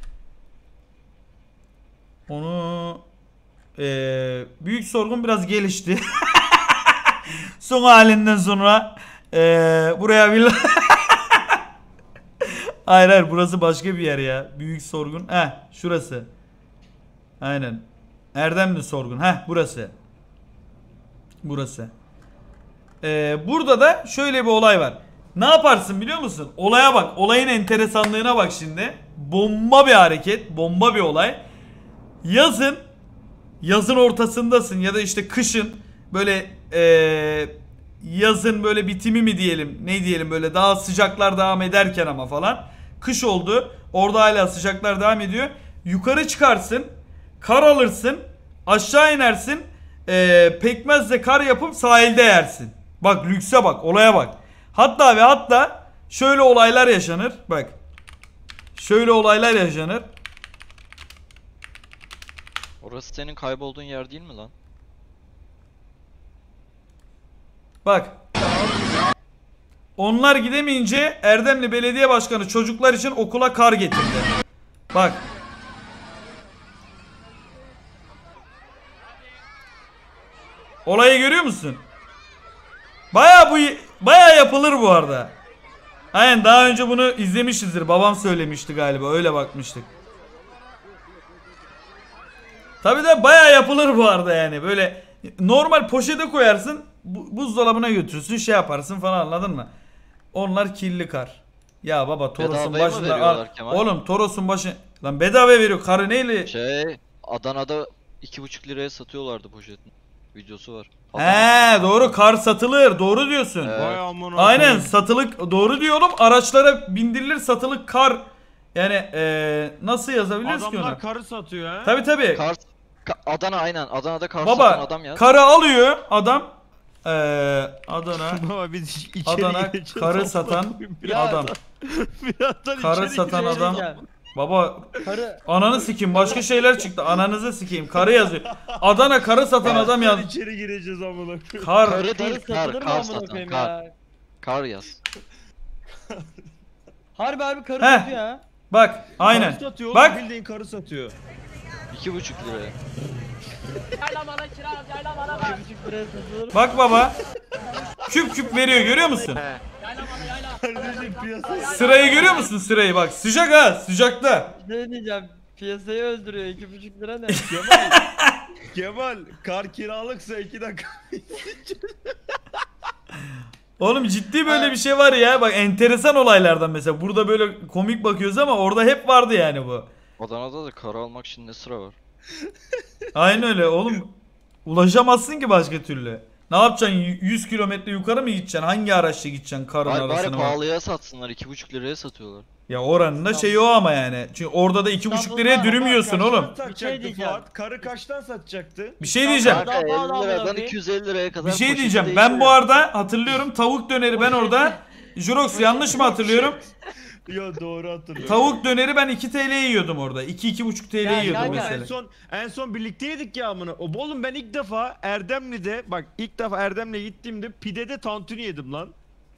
Onu Büyük Sorgun biraz gelişti. Son halinden sonra buraya bir hayır burası başka bir yer ya. Büyük Sorgun. Şurası. Aynen. Erdemli Sorgun. Burası. Burası. Burada da şöyle bir olay var. Ne yaparsın biliyor musun? Olaya bak. Olayın enteresanlığına bak şimdi. Bomba bir hareket. Bomba bir olay. Yazın ortasındasın ya da işte kışın böyle yazın böyle bitimi mi diyelim, ne diyelim, böyle daha sıcaklar devam ederken ama falan. Kış oldu. Orada hala sıcaklar devam ediyor. Yukarı çıkarsın. Kar alırsın. Aşağı inersin. Pekmezle kar yapıp sahilde yersin. Bak lükse bak. Olaya bak. Hatta ve hatta şöyle olaylar yaşanır. Bak. Şöyle olaylar yaşanır. Orası senin kaybolduğun yer değil mi lan? Bak. Onlar gidemeyince Erdemli Belediye Başkanı çocuklar için okula kar getirdi. Bak. Olayı görüyor musun? Bayağı yapılır bu arada. Aynen daha önce bunu izlemişizdir. Babam söylemişti galiba. Öyle bakmıştık. Tabii de bayağı yapılır bu arada yani. Böyle normal poşete koyarsın, buzdolabına götürürsün, şey yaparsın falan, anladın mı? Onlar kirli kar. Ya baba Toros'un Bedavaya mı başında veriyorlar Kemal? oğlum Toros'un başı lan bedava veriyor. Karı neyle? Adana'da 2,5 liraya satıyorlardı poşetin. Videosu var. He doğru, kar satılır. Doğru diyorsun. Evet. Vay amına Aynen, koyayım. satılık, doğru diyor oğlum. Araçlara bindirilir, satılık kar. Yani nasıl yazabiliriz ki onu? Adamlar karı satıyor ha. Tabii. Adana aynen. Adana'da kar satan Baba adam ya. karı alıyor adam. Adana Baba biz içeri Adana gireceğiz, karı amına satan koyayım. adam. Birazdan Karı içeri satan gireceğiz. adam. Diyeceğim. Baba Karı ananı sikeyim, başka şeyler çıktı. Ananızı sikeyim. Karı yazıyor. Adana karı satan adam Birazdan yaz. içeri gireceğiz amına koyayım. Kar. Karı değil karı satılır mı kar amına satan. koyayım Kar. ya? Kar yaz. Harbi karı Heh. satıyor ha. Bak aynen. Karı satıyor oğlum, Bak bildiğin karı satıyor. 2,5 liraya. 2,5 liraya satılır mı? bak baba. Küp küp veriyor, görüyor musun? Kardeşim piyasayı Sırayı görüyor musun, sırayı bak. Sıcak ha, sıcakta. Ne diyeceğim? Piyasayı öldürüyor. 2,5 lira ne? Kemal kar kiralıksa 2 dakika. Oğlum ciddi böyle bir şey var ya. Bak enteresan olaylardan mesela. Burada böyle komik bakıyoruz ama orada hep vardı yani bu. Adana'da da kar almak için ne sıra var? Aynen öyle oğlum. Ulaşamazsın ki başka türlü. Ne yapacaksın? 100 kilometre yukarı mı gideceksin? Hangi araçla gideceksin karın Bari arasına? pahalıya satsınlar. 2,5 liraya satıyorlar. Ya oranın da şeyi o ama yani. Çünkü orada da 2,5 liraya dürüm yiyorsun oğlum. Bir şey diyeceğim. Fuat, karı kaçtan satacaktı? Bir şey diyeceğim. Daha Kanka 50 pahalı amına liradan koyayım. 250 liraya kadar Bir şey poşeti diyeceğim. değişiyor. Ben bu arada hatırlıyorum, tavuk döneri ben orada. Jurox yanlış mı hatırlıyorum? Yo doğru hatırlıyorum. Tavuk döneri ben 2 TL yiyordum orada. 2-2,5 TL Ya, yiyordum kanka, mesela. En son birlikteydik ya amına. Oğlum ben ilk defa Erdemli'de ilk defa Erdemli'ye gittiğimde pidede tantuni yedim lan.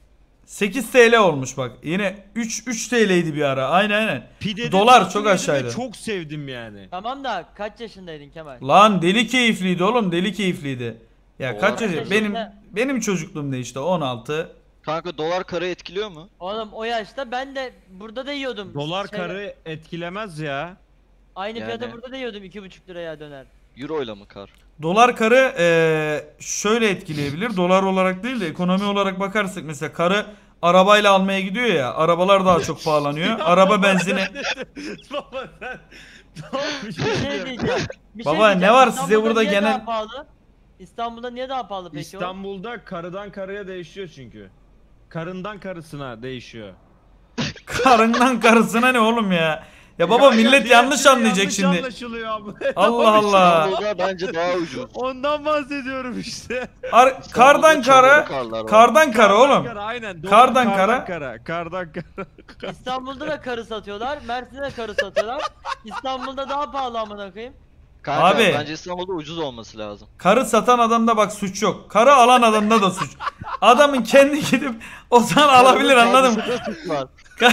8 TL olmuş bak. Yine 3 TL'ydi bir ara. Aynen. Pidede Dolar tantuni çok yedim ve aşağıydı. Çok sevdim yani. Tamam da kaç yaşındaydın Kemal? Lan deli keyifliydi oğlum, deli keyifliydi. Ya Dolar kaç yaşı? kaç Benim yaşında? çocukluğumda işte 16. Kanka dolar karı etkiliyor mu? Oğlum o yaşta ben de burada da yiyordum. Dolar Şey, karı etkilemez ya. Aynı Yani. fiyata burada da yiyordum 2,5 liraya döner. Euro ile mi kar? Dolar karı şöyle etkileyebilir. Dolar olarak değil de ekonomi olarak bakarsak mesela karı arabayla almaya gidiyor ya. Arabalar daha çok pahalanıyor. Araba benzini. Baba sen... Tamam bir şey Bir şey diyeceğim. diyeceğim. Bir şey Baba, ne diyeceğim. var size İstanbul'da burada niye genel- daha pahalı? İstanbul'da niye daha pahalı peki o? İstanbul'da karıdan karıya değişiyor çünkü. Karından karısına değişiyor. Karından karısına ne oğlum ya? Ya baba millet diğer yanlış türlü anlayacak yanlış şimdi. anlaşılıyor abi. Allah Allah. İstanbul'da bence daha ucuz. Ondan bahsediyorum işte. Kardan kara. Kardan kara oğlum. Aynen. Doğru. Kardan kara. Kardan kara. İstanbul'da da karı satıyorlar. Mersin'de de karı satıyorlar. İstanbul'da daha pahalı amına koyayım. Kanka Abi. bence İstanbul'da ucuz olması lazım. Karı satan adamda bak suç yok. Karı alan adamda da suç. Adamın kendi gidip o zaman alabilir, anladın mı? Var.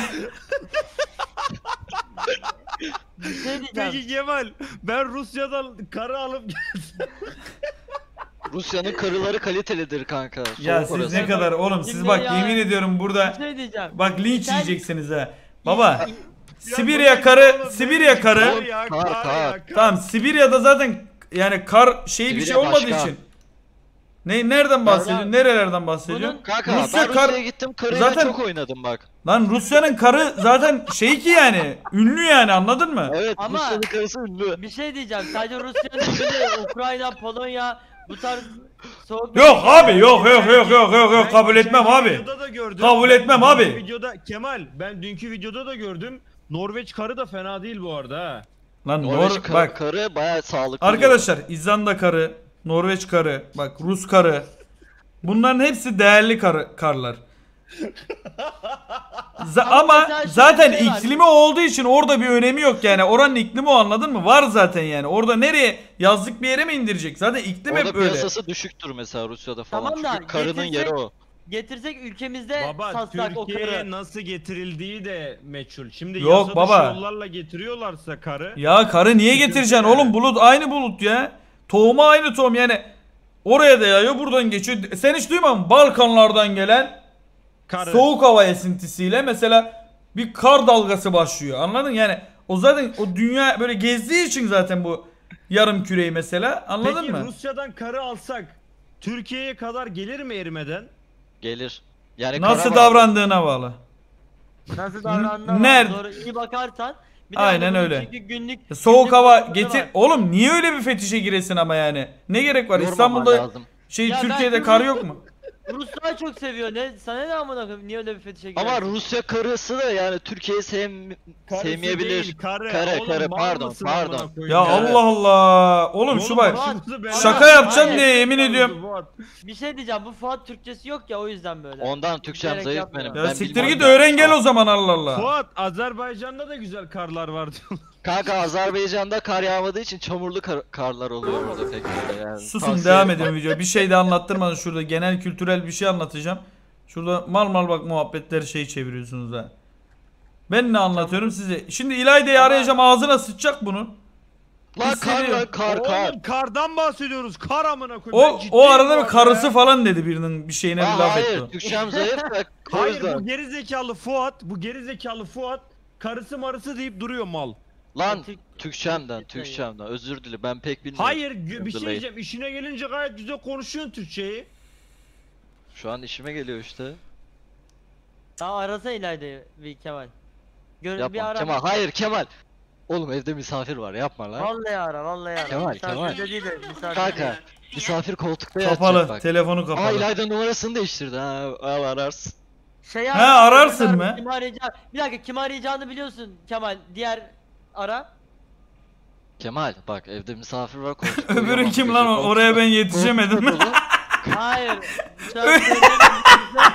Bir şey diyeceğim. Peki Kemal, ben Rusya'dan karı alıp Rusya'nın karıları kalitelidir kanka. Ya Soğuk siz orası. ne kadar oğlum, siz Şimdi bak ya- yemin ediyorum burada Bir şey diyeceğim. bak linç Sen- yiyeceksiniz ha. Baba Ya Sibirya baba, karı, oğlum, Sibirya ne- karı. Kar ya, Kar, kar kar. ya, kar. Tamam Sibirya'da zaten yani kar şey bir şey Sibirya olmadığı başka. için. Nereden bahsediyorsun? Nerelerden bahsediyorsun? Bunun- Kanka Rusya ben kar- Rusya'ya gittim karıyla Zaten- çok oynadım bak. Lan Rusya'nın karı zaten şey ki yani ünlü yani, anladın mı? Evet Ama- Rusya'nın karısı ünlü. Bir şey diyeceğim. Sadece Rusya'nın değil, Ukrayna, Polonya bu tarz soğuk. Yok abi yok kabul Ben etmem dünkü abi. videoda da gördüm. Kabul etmem Dünkü abi. Videoda Kemal, ben dünkü videoda da gördüm. Norveç karı da fena değil bu arada ha. Lan Norveç bak karı bayağı sağlıklı. arkadaşlar, İzlanda karı, Norveç karı, bak Rus karı. Bunların hepsi değerli karlar. Ama mesela şöyle zaten bir şey var. iklimi olduğu için orada bir önemi yok yani. Oranın iklimi o, anladın mı? Var zaten yani. Orada nereye, yazlık bir yere mi indirecek? Zaten iklim Orada hep öyle. piyasası düşüktür mesela Rusya'da falan. Tamam da Çünkü karının getirsek- yeri o. Getirsek ülkemizde Baba satsak o Türkiye'ye karı. nasıl getirildiği de meçhul. Şimdi Yok yasa dışı baba. yollarla getiriyorlarsa karı. Ya karı niye Sıkıntı getireceksin yani. oğlum? Bulut aynı bulut ya. Tohumu aynı tohum yani. Oraya da yayıyor, buradan geçiyor. Sen hiç duymadın mı? Balkanlardan gelen Karı. soğuk hava esintisiyle mesela bir kar dalgası başlıyor. Anladın? Yani o zaten o dünya böyle gezdiği için zaten bu yarım küreyi mesela. Anladın Peki mı? Rusya'dan karı alsak Türkiye'ye kadar gelir mi erimeden? Gelir. Yani Nasıl kara- davrandığına bağlı. Nasıl davrandığına Nerede? doğru iyi bakarsan. Bir de Aynen bunun öyle. çünkü günlük Soğuk hava koşulları getir. var. Oğlum niye öyle bir fetişe giresin ama yani? Ne gerek var? Yormaman İstanbul'da lazım. Ya Türkiye'de belki kar yok mu? Ruslar çok seviyor. Ne sana ne amına koyayım? Niye öyle bir fetişe giriyorsun? Ama Rusya karısı da yani Türkiye'yi Karısı sevmeyebilir. değil, karı. Karı, Oğlum, karı, mal pardon, mısın pardon. amına koyayım Ya Evet. Allah Allah. Oğlum şu bak. başımızı belaya Şaka sokma. yapacağım Hayır. diye yemin ediyorum. Fuat. Bir şey diyeceğim. Bu Fuat Türkçesi yok ya o yüzden böyle. Ondan Türkçem Bilerek zayıf yapmıyor. benim. Ya Ben siktir bilmem git ya. öğren gel o zaman Allah Allah. Fuat, Azerbaycan'da da güzel karlar var diyorlar. Kanka Azerbaycan'da kar yağmadığı için çamurlu karlar oluyor orada pek böyle yani. Susun Tavsiye devam etmem. edin video. Bir şey de anlattırmadın şurada. Genel kültürel bir şey anlatacağım. Şurada mal bak muhabbetleri şey çeviriyorsunuz ha. Ben ne anlatıyorum size? Şimdi İlayda'yı arayacağım ağzına sıçacak bunun. Lan Biz kar seni- lan kar. Oğlum kardan bahsediyoruz. Kar amına koyayım. O, Ben o ciddiyim arada bu bir arada karısı ya. falan dedi birinin bir şeyine bir Aa, laf hayır etti. o. Türkçem zayıf da o Hayır yüzden. bu gerizekalı Fuat, bu gerizekalı Fuat karısı marısı deyip duruyor mal. Lan Türk- Türkçemden Türkçe özür dile ben pek bilmiyorum. Hayır bir şey Delay. diyeceğim. İşine gelince gayet güzel konuşuyorsun Türkçeyi. Şu an işime geliyor işte. Daha arasa İlayda'yı bir Kemal. Bir Yapma ara. Kemal, hayır Kemal. Oğlum evde misafir var, yapma lan. Vallahi ara vallahi ara. Kemal, Misafir Kemal. de değil de misafir Kanka değil. misafir koltukta yatacak Kapalı. bak. Telefonu Aa kapalı. İlayda numarasını değiştirdi ha. Al ararsın. Şey He, ararsın mı? Kim arayacağını, bir dakika kim arayacağını biliyorsun Kemal. Diğer ara. Kemal bak evde misafir var koltukta. Öbürü uyuyamam, kim gece lan? koltukta. Oraya ben yetişemedim. Koltukta dolu. Hayır. Şu an söyleyemem.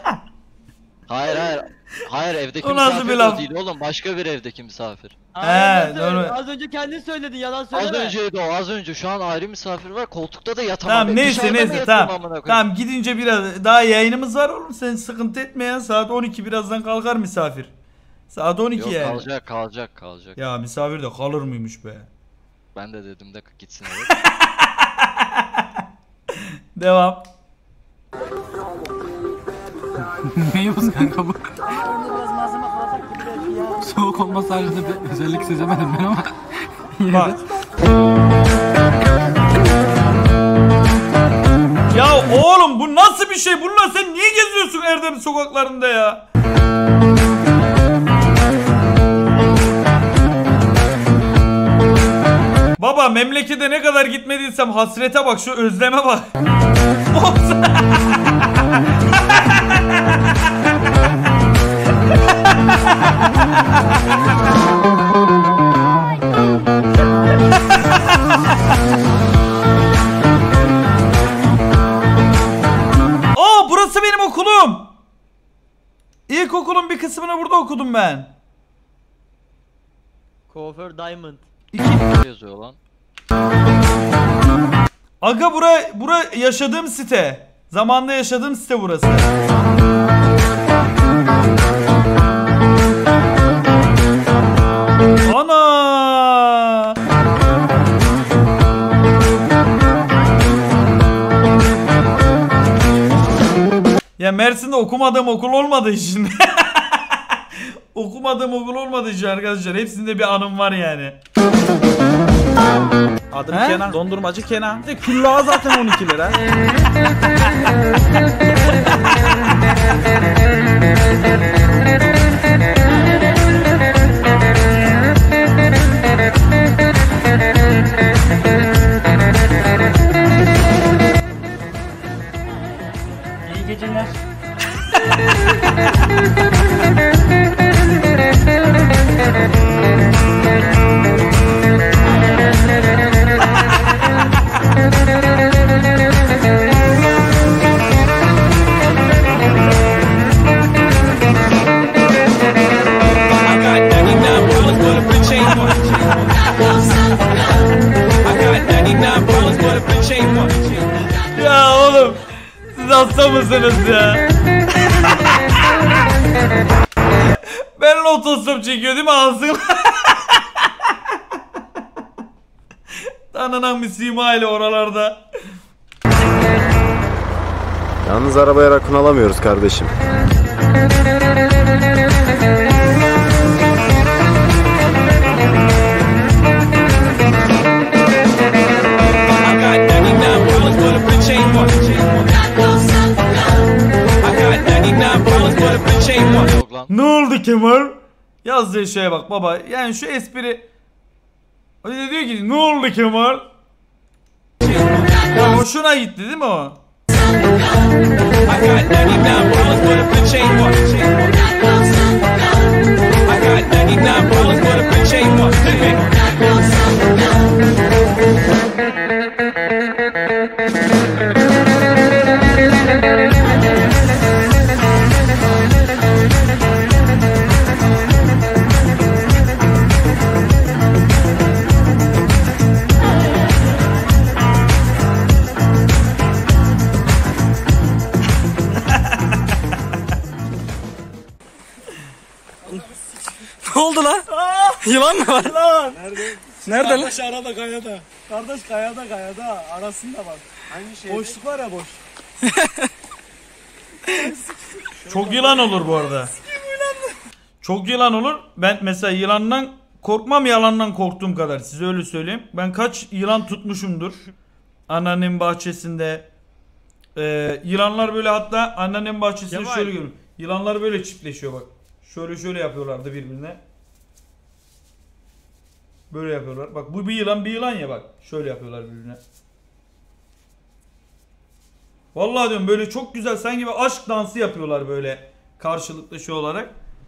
Hayır evdeki O nasıl bir misafir laf? o değil oğlum, başka bir evdeki misafir. Hayır, doğru. Az önce kendin söyledin yalan Az söyleme. önceydi o, az önce. Şu an ayrı misafir var, koltukta da yatamam. Tamam Ben neyse dışarıda mı neyse yatayım tamam. amına koyayım? Tamam gidince biraz daha yayınımız var oğlum sen sıkıntı etme ya. Saat 12 birazdan kalkar misafir. Saat 12 Yok yani. kalacak. Ya misafir de kalır mıymış be? Ben de dedim de gitsin eve. Devam. Ne yiyorsun kanka bu? Soğuk olması halinde bir özellik sezemedim ben ama. Yine Bak. de. Ya oğlum bu nasıl bir şey? Bununla sen niye geziyorsun Erdem sokaklarında ya? Baba memlekete ne kadar gitmediysem hasrete bak, şu özleme bak. Aa burası benim okulum. İlkokulun bir kısmını burada okudum ben. Kuaför Diamond. Ne yazıyor lan? Aga bura yaşadığım site. Zamanında yaşadığım site burası. Ana! Ya Mersin'de okumadığım okul olmadığı için. Okumadığım okul olmadığı için arkadaşlar hepsinde bir anım var yani. Adım Kenan. Dondurmacı Kenan. Küllağı zaten 12 lira. İyi geceler. Ya oğlum siz hasta mısınız ya? Ben otostop çekiyor değil mi ağzım? Tanınan bir sima ile oralarda. Yalnız arabaya rakun alamıyoruz kardeşim. Kemal? Yazdığı şeye bak baba. Yani şu espri. O da diyor ki ne oldu Kemal? Ya hoşuna gitti değil mi o? Ne oldu lan? Yılan mı var? Lan. Nerede lan? Kardeş arada kayada. Kardeş kayada arasında bak. Hangi şey? Boşluk var ya boş. Çok yılan olur bu arada. Çok yılan olur. Ben mesela yılandan korkmam, yalandan korktuğum kadar. Size öyle söyleyeyim. Ben kaç yılan tutmuşumdur. Anneannemin bahçesinde. Yılanlar böyle, hatta anneannemin bahçesinde Kemal. şöyle görün. Yılanlar böyle çiftleşiyor bak. Şöyle yapıyorlardı birbirine. Böyle yapıyorlar. Bak bu bir yılan ya bak. Şöyle yapıyorlar birbirine. Vallahi diyorum böyle çok güzel, sanki bir aşk dansı yapıyorlar böyle karşılıklı şey olarak.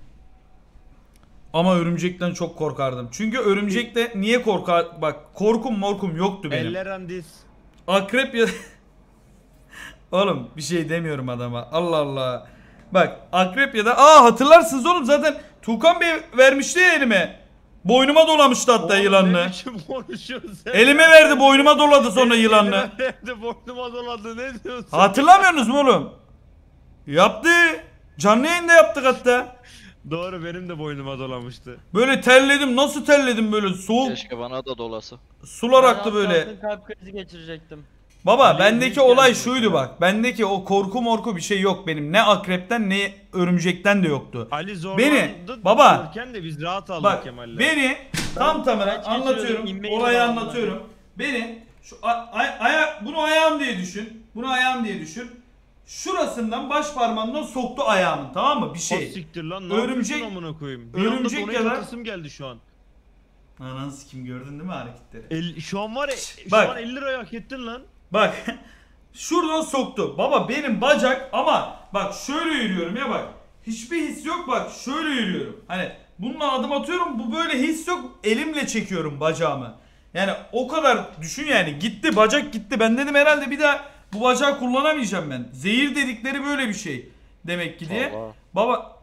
Ama örümcekten çok korkardım. Çünkü örümcekte niye korkar? Bak korkum yoktu benim. Eller andis. Akrep ya... Oğlum bir şey demiyorum adama. Allah Allah. Bak akrep ya da... hatırlarsınız oğlum, zaten Tuğkan Bey vermişti ya elime. Boynuma dolamıştı hatta yılanını. Ne biçim konuşuyorsun sen? Elime verdi, boynuma doladı sonra yılanını. Elime verdi, boynuma doladı, ne diyorsun? Hatırlamıyorsunuz mu oğlum? Yaptı. Canlı yayında yaptık hatta. Doğru, benim de boynuma dolamıştı. Böyle terledim. Nasıl terledim böyle soğuk. Keşke bana da dolasa. Sular Ben aktı böyle. hatta kalp krizi geçirecektim. Baba Ali bendeki büyük olay geldi şuydu mesela. bak. Bendeki o korku bir şey yok benim. Ne akrepten ne örümcekten de yoktu. Ali zorlandı. Beni, baba, dururken de biz rahat aldık Bak Kemal'le. beni tam tamına kaç kez anlatıyorum. söyledim, inmeyi Olayı falan anlatıyorum. Beni şu bunu ayağım diye düşün. Bunu ayağım diye düşün. Şurasından baş parmağımdan soktu ayağımın, tamam mı? Bir O şey. siktir lan, ne Örümcek- yapıyorsun amına koyayım? Bir örümcek anda ya donayım da- atasım geldi şu an. Ananı sikim, gördün değil mi hareketleri? Şu an var ya, Bak. şu an 50 liraya hak ettin lan. Bak şuradan soktu. Baba benim bacak, ama bak şöyle yürüyorum ya bak. Hiçbir his yok bak, şöyle yürüyorum. Hani bununla adım atıyorum, bu böyle his yok. Elimle çekiyorum bacağımı. Yani o kadar düşün yani, gitti bacak gitti. Ben dedim herhalde bir daha bu bacağı kullanamayacağım ben. Zehir dedikleri böyle bir şey demek ki diye. Allah. Baba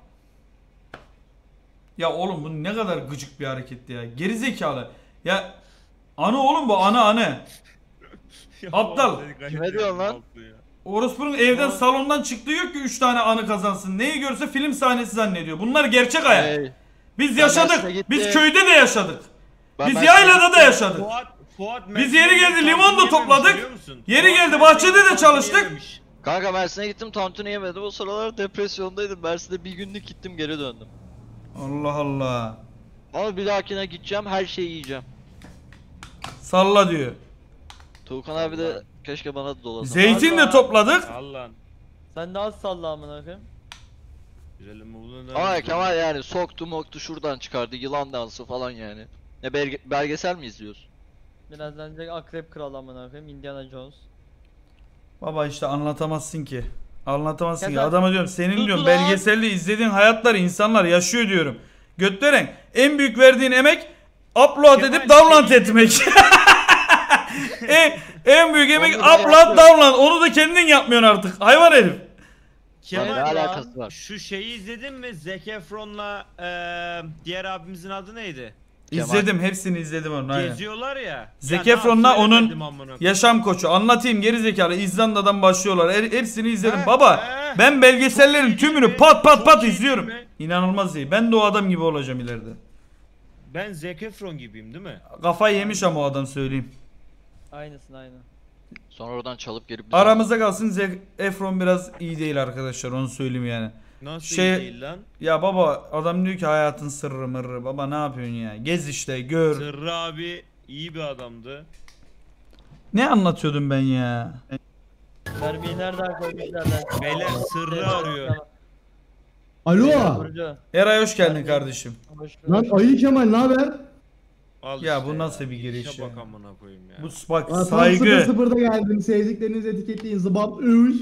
ya oğlum bu ne kadar gıcık bir hareketti ya. Geri zekalı. Ya anı oğlum bu, anı. Aptal. Kime diyorsun lan? Orospunun evden, salondan çıktığı yok ki 3 tane anı kazansın. Neyi görse film sahnesi zannediyor. Bunlar gerçek hayat. Hey, Biz ben yaşadık. Mersin'e gittim. Biz köyde de yaşadık. ben Biz Mersin'e yaylada da gittim. yaşadık. Fuat Biz yeri geldi limon da topladık. Yeri geldi bahçede de çalıştık. Kanka Mersin'e gittim, tantuni yemedim. O sıralar depresyondaydım. Mersin'e bir günlük gittim, geri döndüm. Allah Allah. Ama bir dahakine gideceğim, her şeyi yiyeceğim. Salla diyor. Tuğkan abi de keşke bana da dolasa. Zeytin de topladık. Allah'ın. Sen de az salla amına koyayım. Güzelim oğlum. Ama Kemal yani soktu moktu şuradan çıkardı, yılan dansı falan yani. Ne belgesel mi izliyoruz? Biraz önce akrep kralı amına koyayım, Indiana Jones. Baba işte anlatamazsın ki. Anlatamazsın Ya ki. da- Adama diyorum senin Dur, diyorum dur lan. belgeselde izlediğin hayatları insanlar yaşıyor diyorum. Götleren en büyük verdiğin emek upload Kemal, edip download şey- etmek. en büyük emek Onu da upload yapıyorum. download. Onu da kendin yapmıyorsun artık. Hayvan herif. Ne Kemal, alakası var? şu şeyi izledin mi? Zac Efron'la diğer abimizin adı neydi? Kemal. İzledim, hepsini izledim onu. Aynen. Geziyorlar ya. Zac Ya Efron'la daha onun söylemedim amına koyayım. yaşam koçu. Anlatayım gerizekalı. İzlanda'dan başlıyorlar. Hepsini izledim. He, Baba he. ben belgesellerin Çok iyi tümünü değil mi? pat pat Çok pat iyi izliyorum. değil mi? İnanılmaz iyi. Ben de o adam gibi olacağım ileride. Ben Zac Efron gibiyim değil mi? Kafayı yemiş ama o adam, söyleyeyim. Aynısın aynı. Sonra oradan çalıp gelip bize- Aramızda kalsın, Zac Efron biraz iyi değil arkadaşlar, onu söyleyeyim yani. Nasıl Şey- iyi değil lan? Ya baba adam diyor ki hayatın sırrı mırrı. Baba ne yapıyorsun ya? Gez işte, gör. Sırrı abi iyi bir adamdı. Ne anlatıyordum ben ya? Mermiyi nereden koymuşlar lan? Beyler sırrı arıyor. Alo. Burcu. Eray hoş geldin kardeşim. Lan Ayı Kemal ne haber? Al Ya işte bu nasıl bir giriş İşe ya? bak amına koyayım ya. Bu bak Tam saygı. 0-0'da geldim. Sevdiklerinizi etiketleyin. Zıbap üş.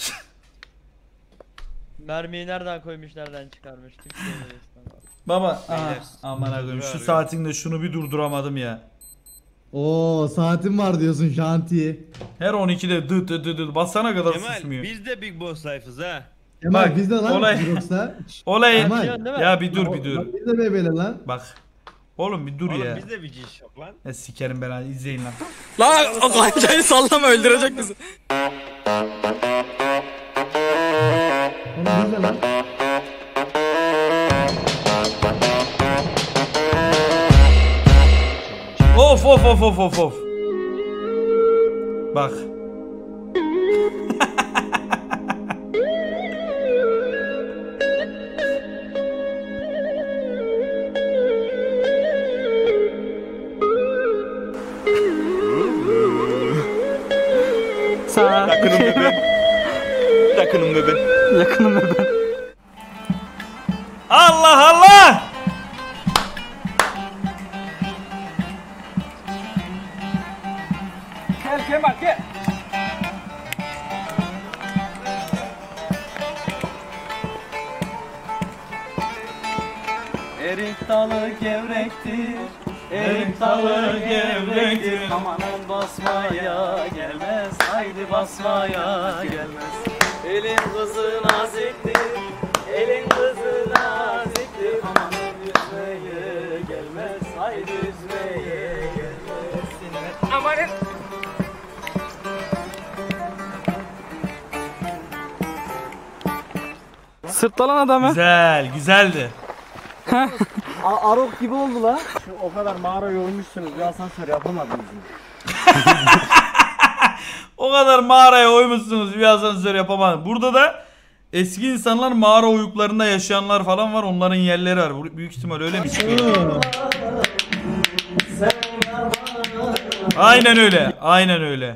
Mermiyi nereden koymuş, nereden çıkarmış? Kim söylüyor? Baba Beyler, aman koyayım şu arıyor. saatinde şunu bir durduramadım ya. Oo saatim var diyorsun şantiye. Her 12'de dı dı dı dı basana kadar Kemal susmuyor. biz de Big Boss Life'ız ha. Kemal Bak, bizde lan olay- yoksa. Olay Kemal. Biliyorsun değil mi? ya bir dur bir dur. Lan bizde bebeler lan. Bak. Oğlum bir dur Oğlum ya. bizde bir iş yok lan. Ya sikerim ben hadi izleyin lan. Lan kancayı sallama öldürecek bizi. Oğlum bizde lan. Of of of of of of. Bak. Sağ. Yakınım bebe. Yakınım bebe. Yakınım ben. Allah Allah. Gel Kemal gel. Erik dalı gevrektir. Erik dalı gevrektir. Amanın basmaya gelmez. Haydi basmaya gelmez. Elin kızı naziktir. Elin kızı naziktir. Amanın üzmeye gelmez. Haydi üzmeye gelmez. Amanın. Sırtlanan adamı. Güzel güzeldi. Arok gibi oldu la. O kadar mağara yormuşsunuz. Bir asansör yapamadınız mı? O kadar mağaraya oymuşsunuz bir asansör yapamadım. Burada da eski insanlar mağara oyuklarında yaşayanlar falan var. Onların yerleri var. Büyük ihtimal öyle bir şey. Aynen öyle. Aynen öyle.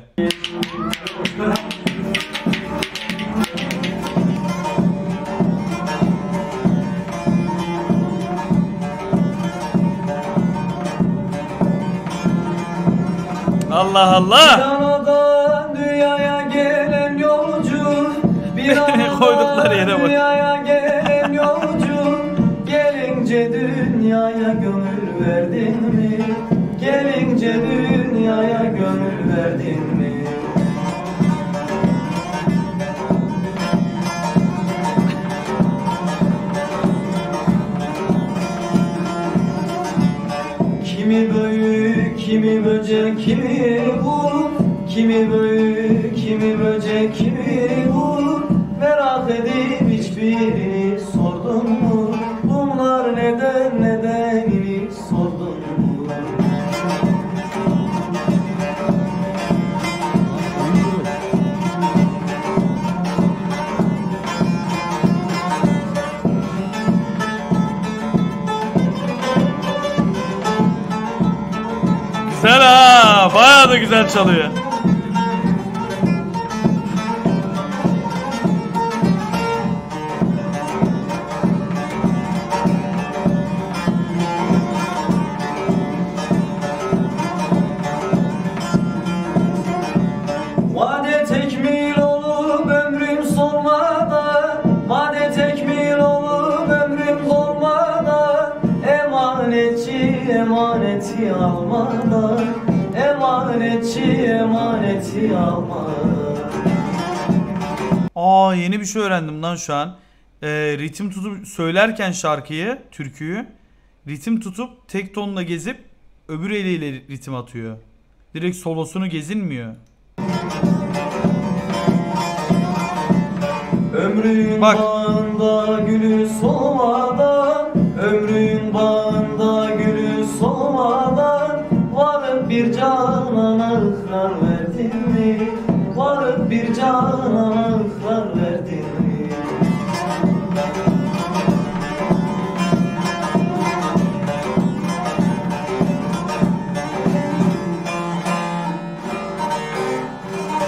Allah Allah. Anadan dünyaya gelen yolcu, bir Koydukları yere bak. dünyaya gelen yolcu, gelince dünyaya gönül verdin mi? Gelince dünyaya gönül verdin mi? Kimi büyük, kimi böcek, kimi vur. Kimi büyük, kimi böcek, kimi vur. Merak edip hiçbirini sordun mu? Bunlar nedenini sordun mu? Güzel ha. Bayağı da güzel çalıyor. Vade tekmil olup ömrüm solmadan, vade tekmil olup ömrüm dolmadan, emaneti almadan, emaneti almadan. Aa yeni bir şey öğrendim lan şu an. Ritim tutup söylerken şarkıyı, türküyü ritim tutup tek tonla gezip öbür eliyle ritim atıyor. Direkt solosunu gezinmiyor. Ömrün Bak. bağında gülü solmadan, ömrün bağında gülü solmadan, varıp bir canana ıhrar verdin mi? Varıp bir canana ıhrar verdin mi?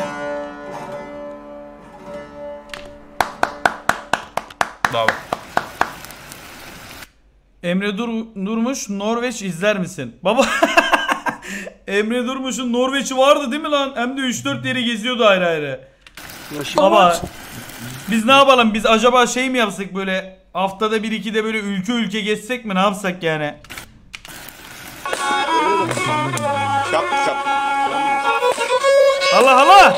Bravo. Emre Durmuş Norveç izler misin? Baba Emre Durmuş'un Norveç'i vardı değil mi lan? Hem de 3-4 yeri geziyordu ayrı ayrı. Baba biz ne yapalım? Biz acaba şey mi yapsak böyle haftada 1-2 de böyle ülke ülke gezsek mi? Ne yapsak yani? Allah Allah!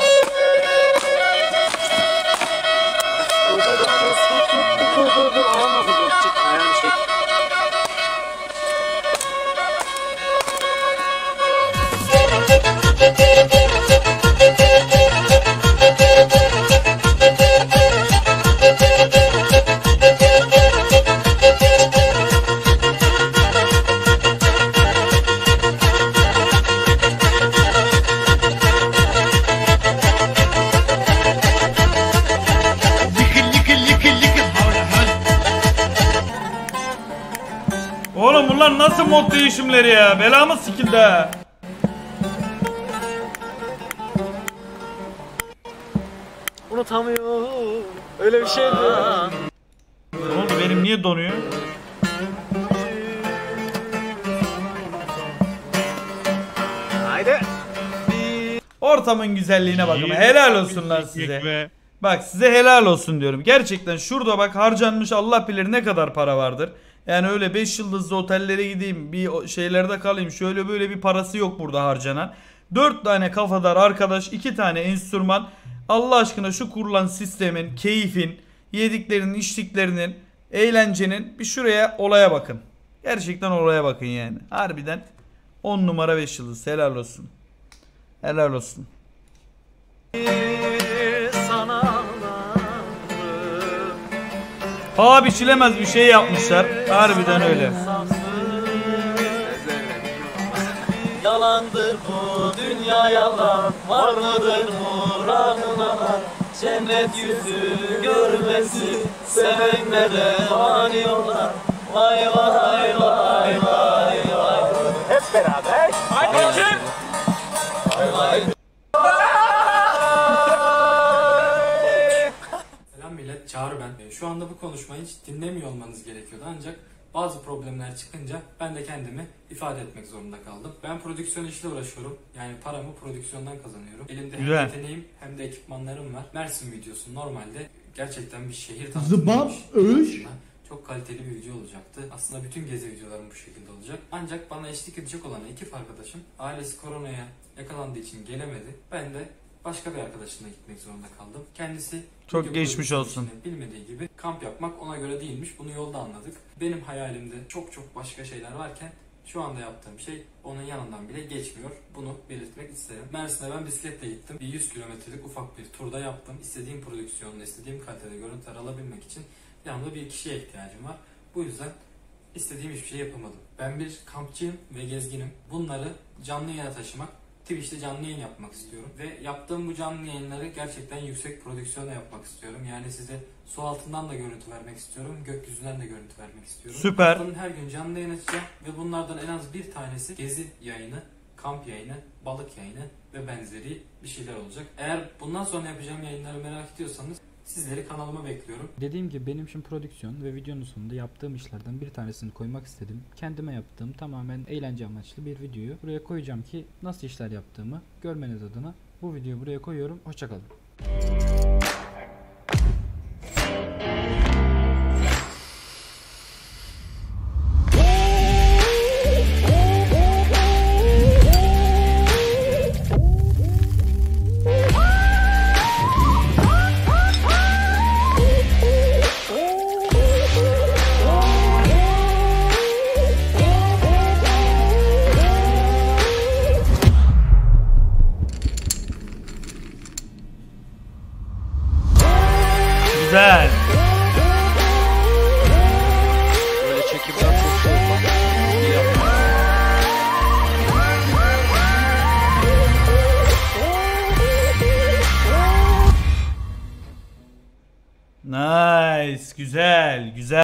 Oğlum bunlar nasıl mod değişimleri ya? Belamı sikildi ha. Unutamıyor. Öyle bir şeydi. Ne oldu benim niye donuyor? Haydi. Ortamın güzelliğine bakın. Helal olsun lan size. Bak size helal olsun diyorum. Gerçekten şurada bak harcanmış Allah bilir ne kadar para vardır. Yani öyle 5 yıldızlı otellere gideyim, bir şeylerde kalayım. Şöyle böyle bir parası yok burada harcanan. 4 tane kafadar arkadaş, 2 tane enstrüman. Allah aşkına şu kurulan sistemin, keyfin, yediklerinin, içtiklerinin, eğlencenin bir şuraya olaya bakın. Gerçekten olaya bakın yani. Harbiden 10 numara 5 yıldız. Helal olsun. Helal olsun. Paha biçilemez bir şey yapmışlar. Harbiden öyle. Yalandır bu dünya yalan. Var mıdır muradın alan? Cennet yüzü görmesi sevenlere mani olan. Vay vay vay vay vay. Hep beraber. Haydi bakayım. Vay vay. Selam millet, Çağrı ben. Şu anda bu konuşmayı hiç dinlemiyor olmanız gerekiyordu ancak bazı problemler çıkınca ben de kendimi ifade etmek zorunda kaldım. Ben prodüksiyon işle uğraşıyorum. Yani paramı prodüksiyondan kazanıyorum. Elimde hem yeteneğim hem de ekipmanlarım var. Mersin videosu normalde gerçekten bir şehir tanıtımıymış. Çok kaliteli bir video olacaktı. Aslında bütün gezi videolarım bu şekilde olacak. Ancak bana eşlik edecek olan ekip arkadaşım ailesi koronaya yakalandığı için gelemedi. Ben de başka bir arkadaşına gitmek zorunda kaldım. Kendisi çok geçmiş olsun. Bilmediği gibi kamp yapmak ona göre değilmiş. Bunu yolda anladık. Benim hayalimde çok başka şeyler varken şu anda yaptığım şey onun yanından bile geçmiyor. Bunu belirtmek isterim. Mersin'e ben bisikletle gittim. Bir 100 kilometrelik ufak bir turda yaptım. İstediğim prodüksiyonda, istediğim kalitede görüntüler alabilmek için yanımda bir kişiye ihtiyacım var. Bu yüzden istediğim hiçbir şey yapamadım. Ben bir kampçıyım ve gezginim. Bunları canlı yayına taşımak, Twitch'te canlı yayın yapmak istiyorum. Ve yaptığım bu canlı yayınları gerçekten yüksek prodüksiyonla yapmak istiyorum. Yani size su altından da görüntü vermek istiyorum, gökyüzünden de görüntü vermek istiyorum. Süper. Haftanın her gün canlı yayın açacağım ve bunlardan en az bir tanesi gezi yayını, kamp yayını, balık yayını ve benzeri bir şeyler olacak. Eğer bundan sonra yapacağım yayınları merak ediyorsanız sizleri kanalıma bekliyorum. Dediğim gibi benim için prodüksiyon ve videonun sonunda yaptığım işlerden bir tanesini koymak istedim. Kendime yaptığım tamamen eğlence amaçlı bir videoyu buraya koyacağım ki nasıl işler yaptığımı görmeniz adına bu videoyu buraya koyuyorum. Hoşçakalın. Güzel. Böyle çekimler çok zor lan. İyi yapma. Nice. Güzel. Güzel.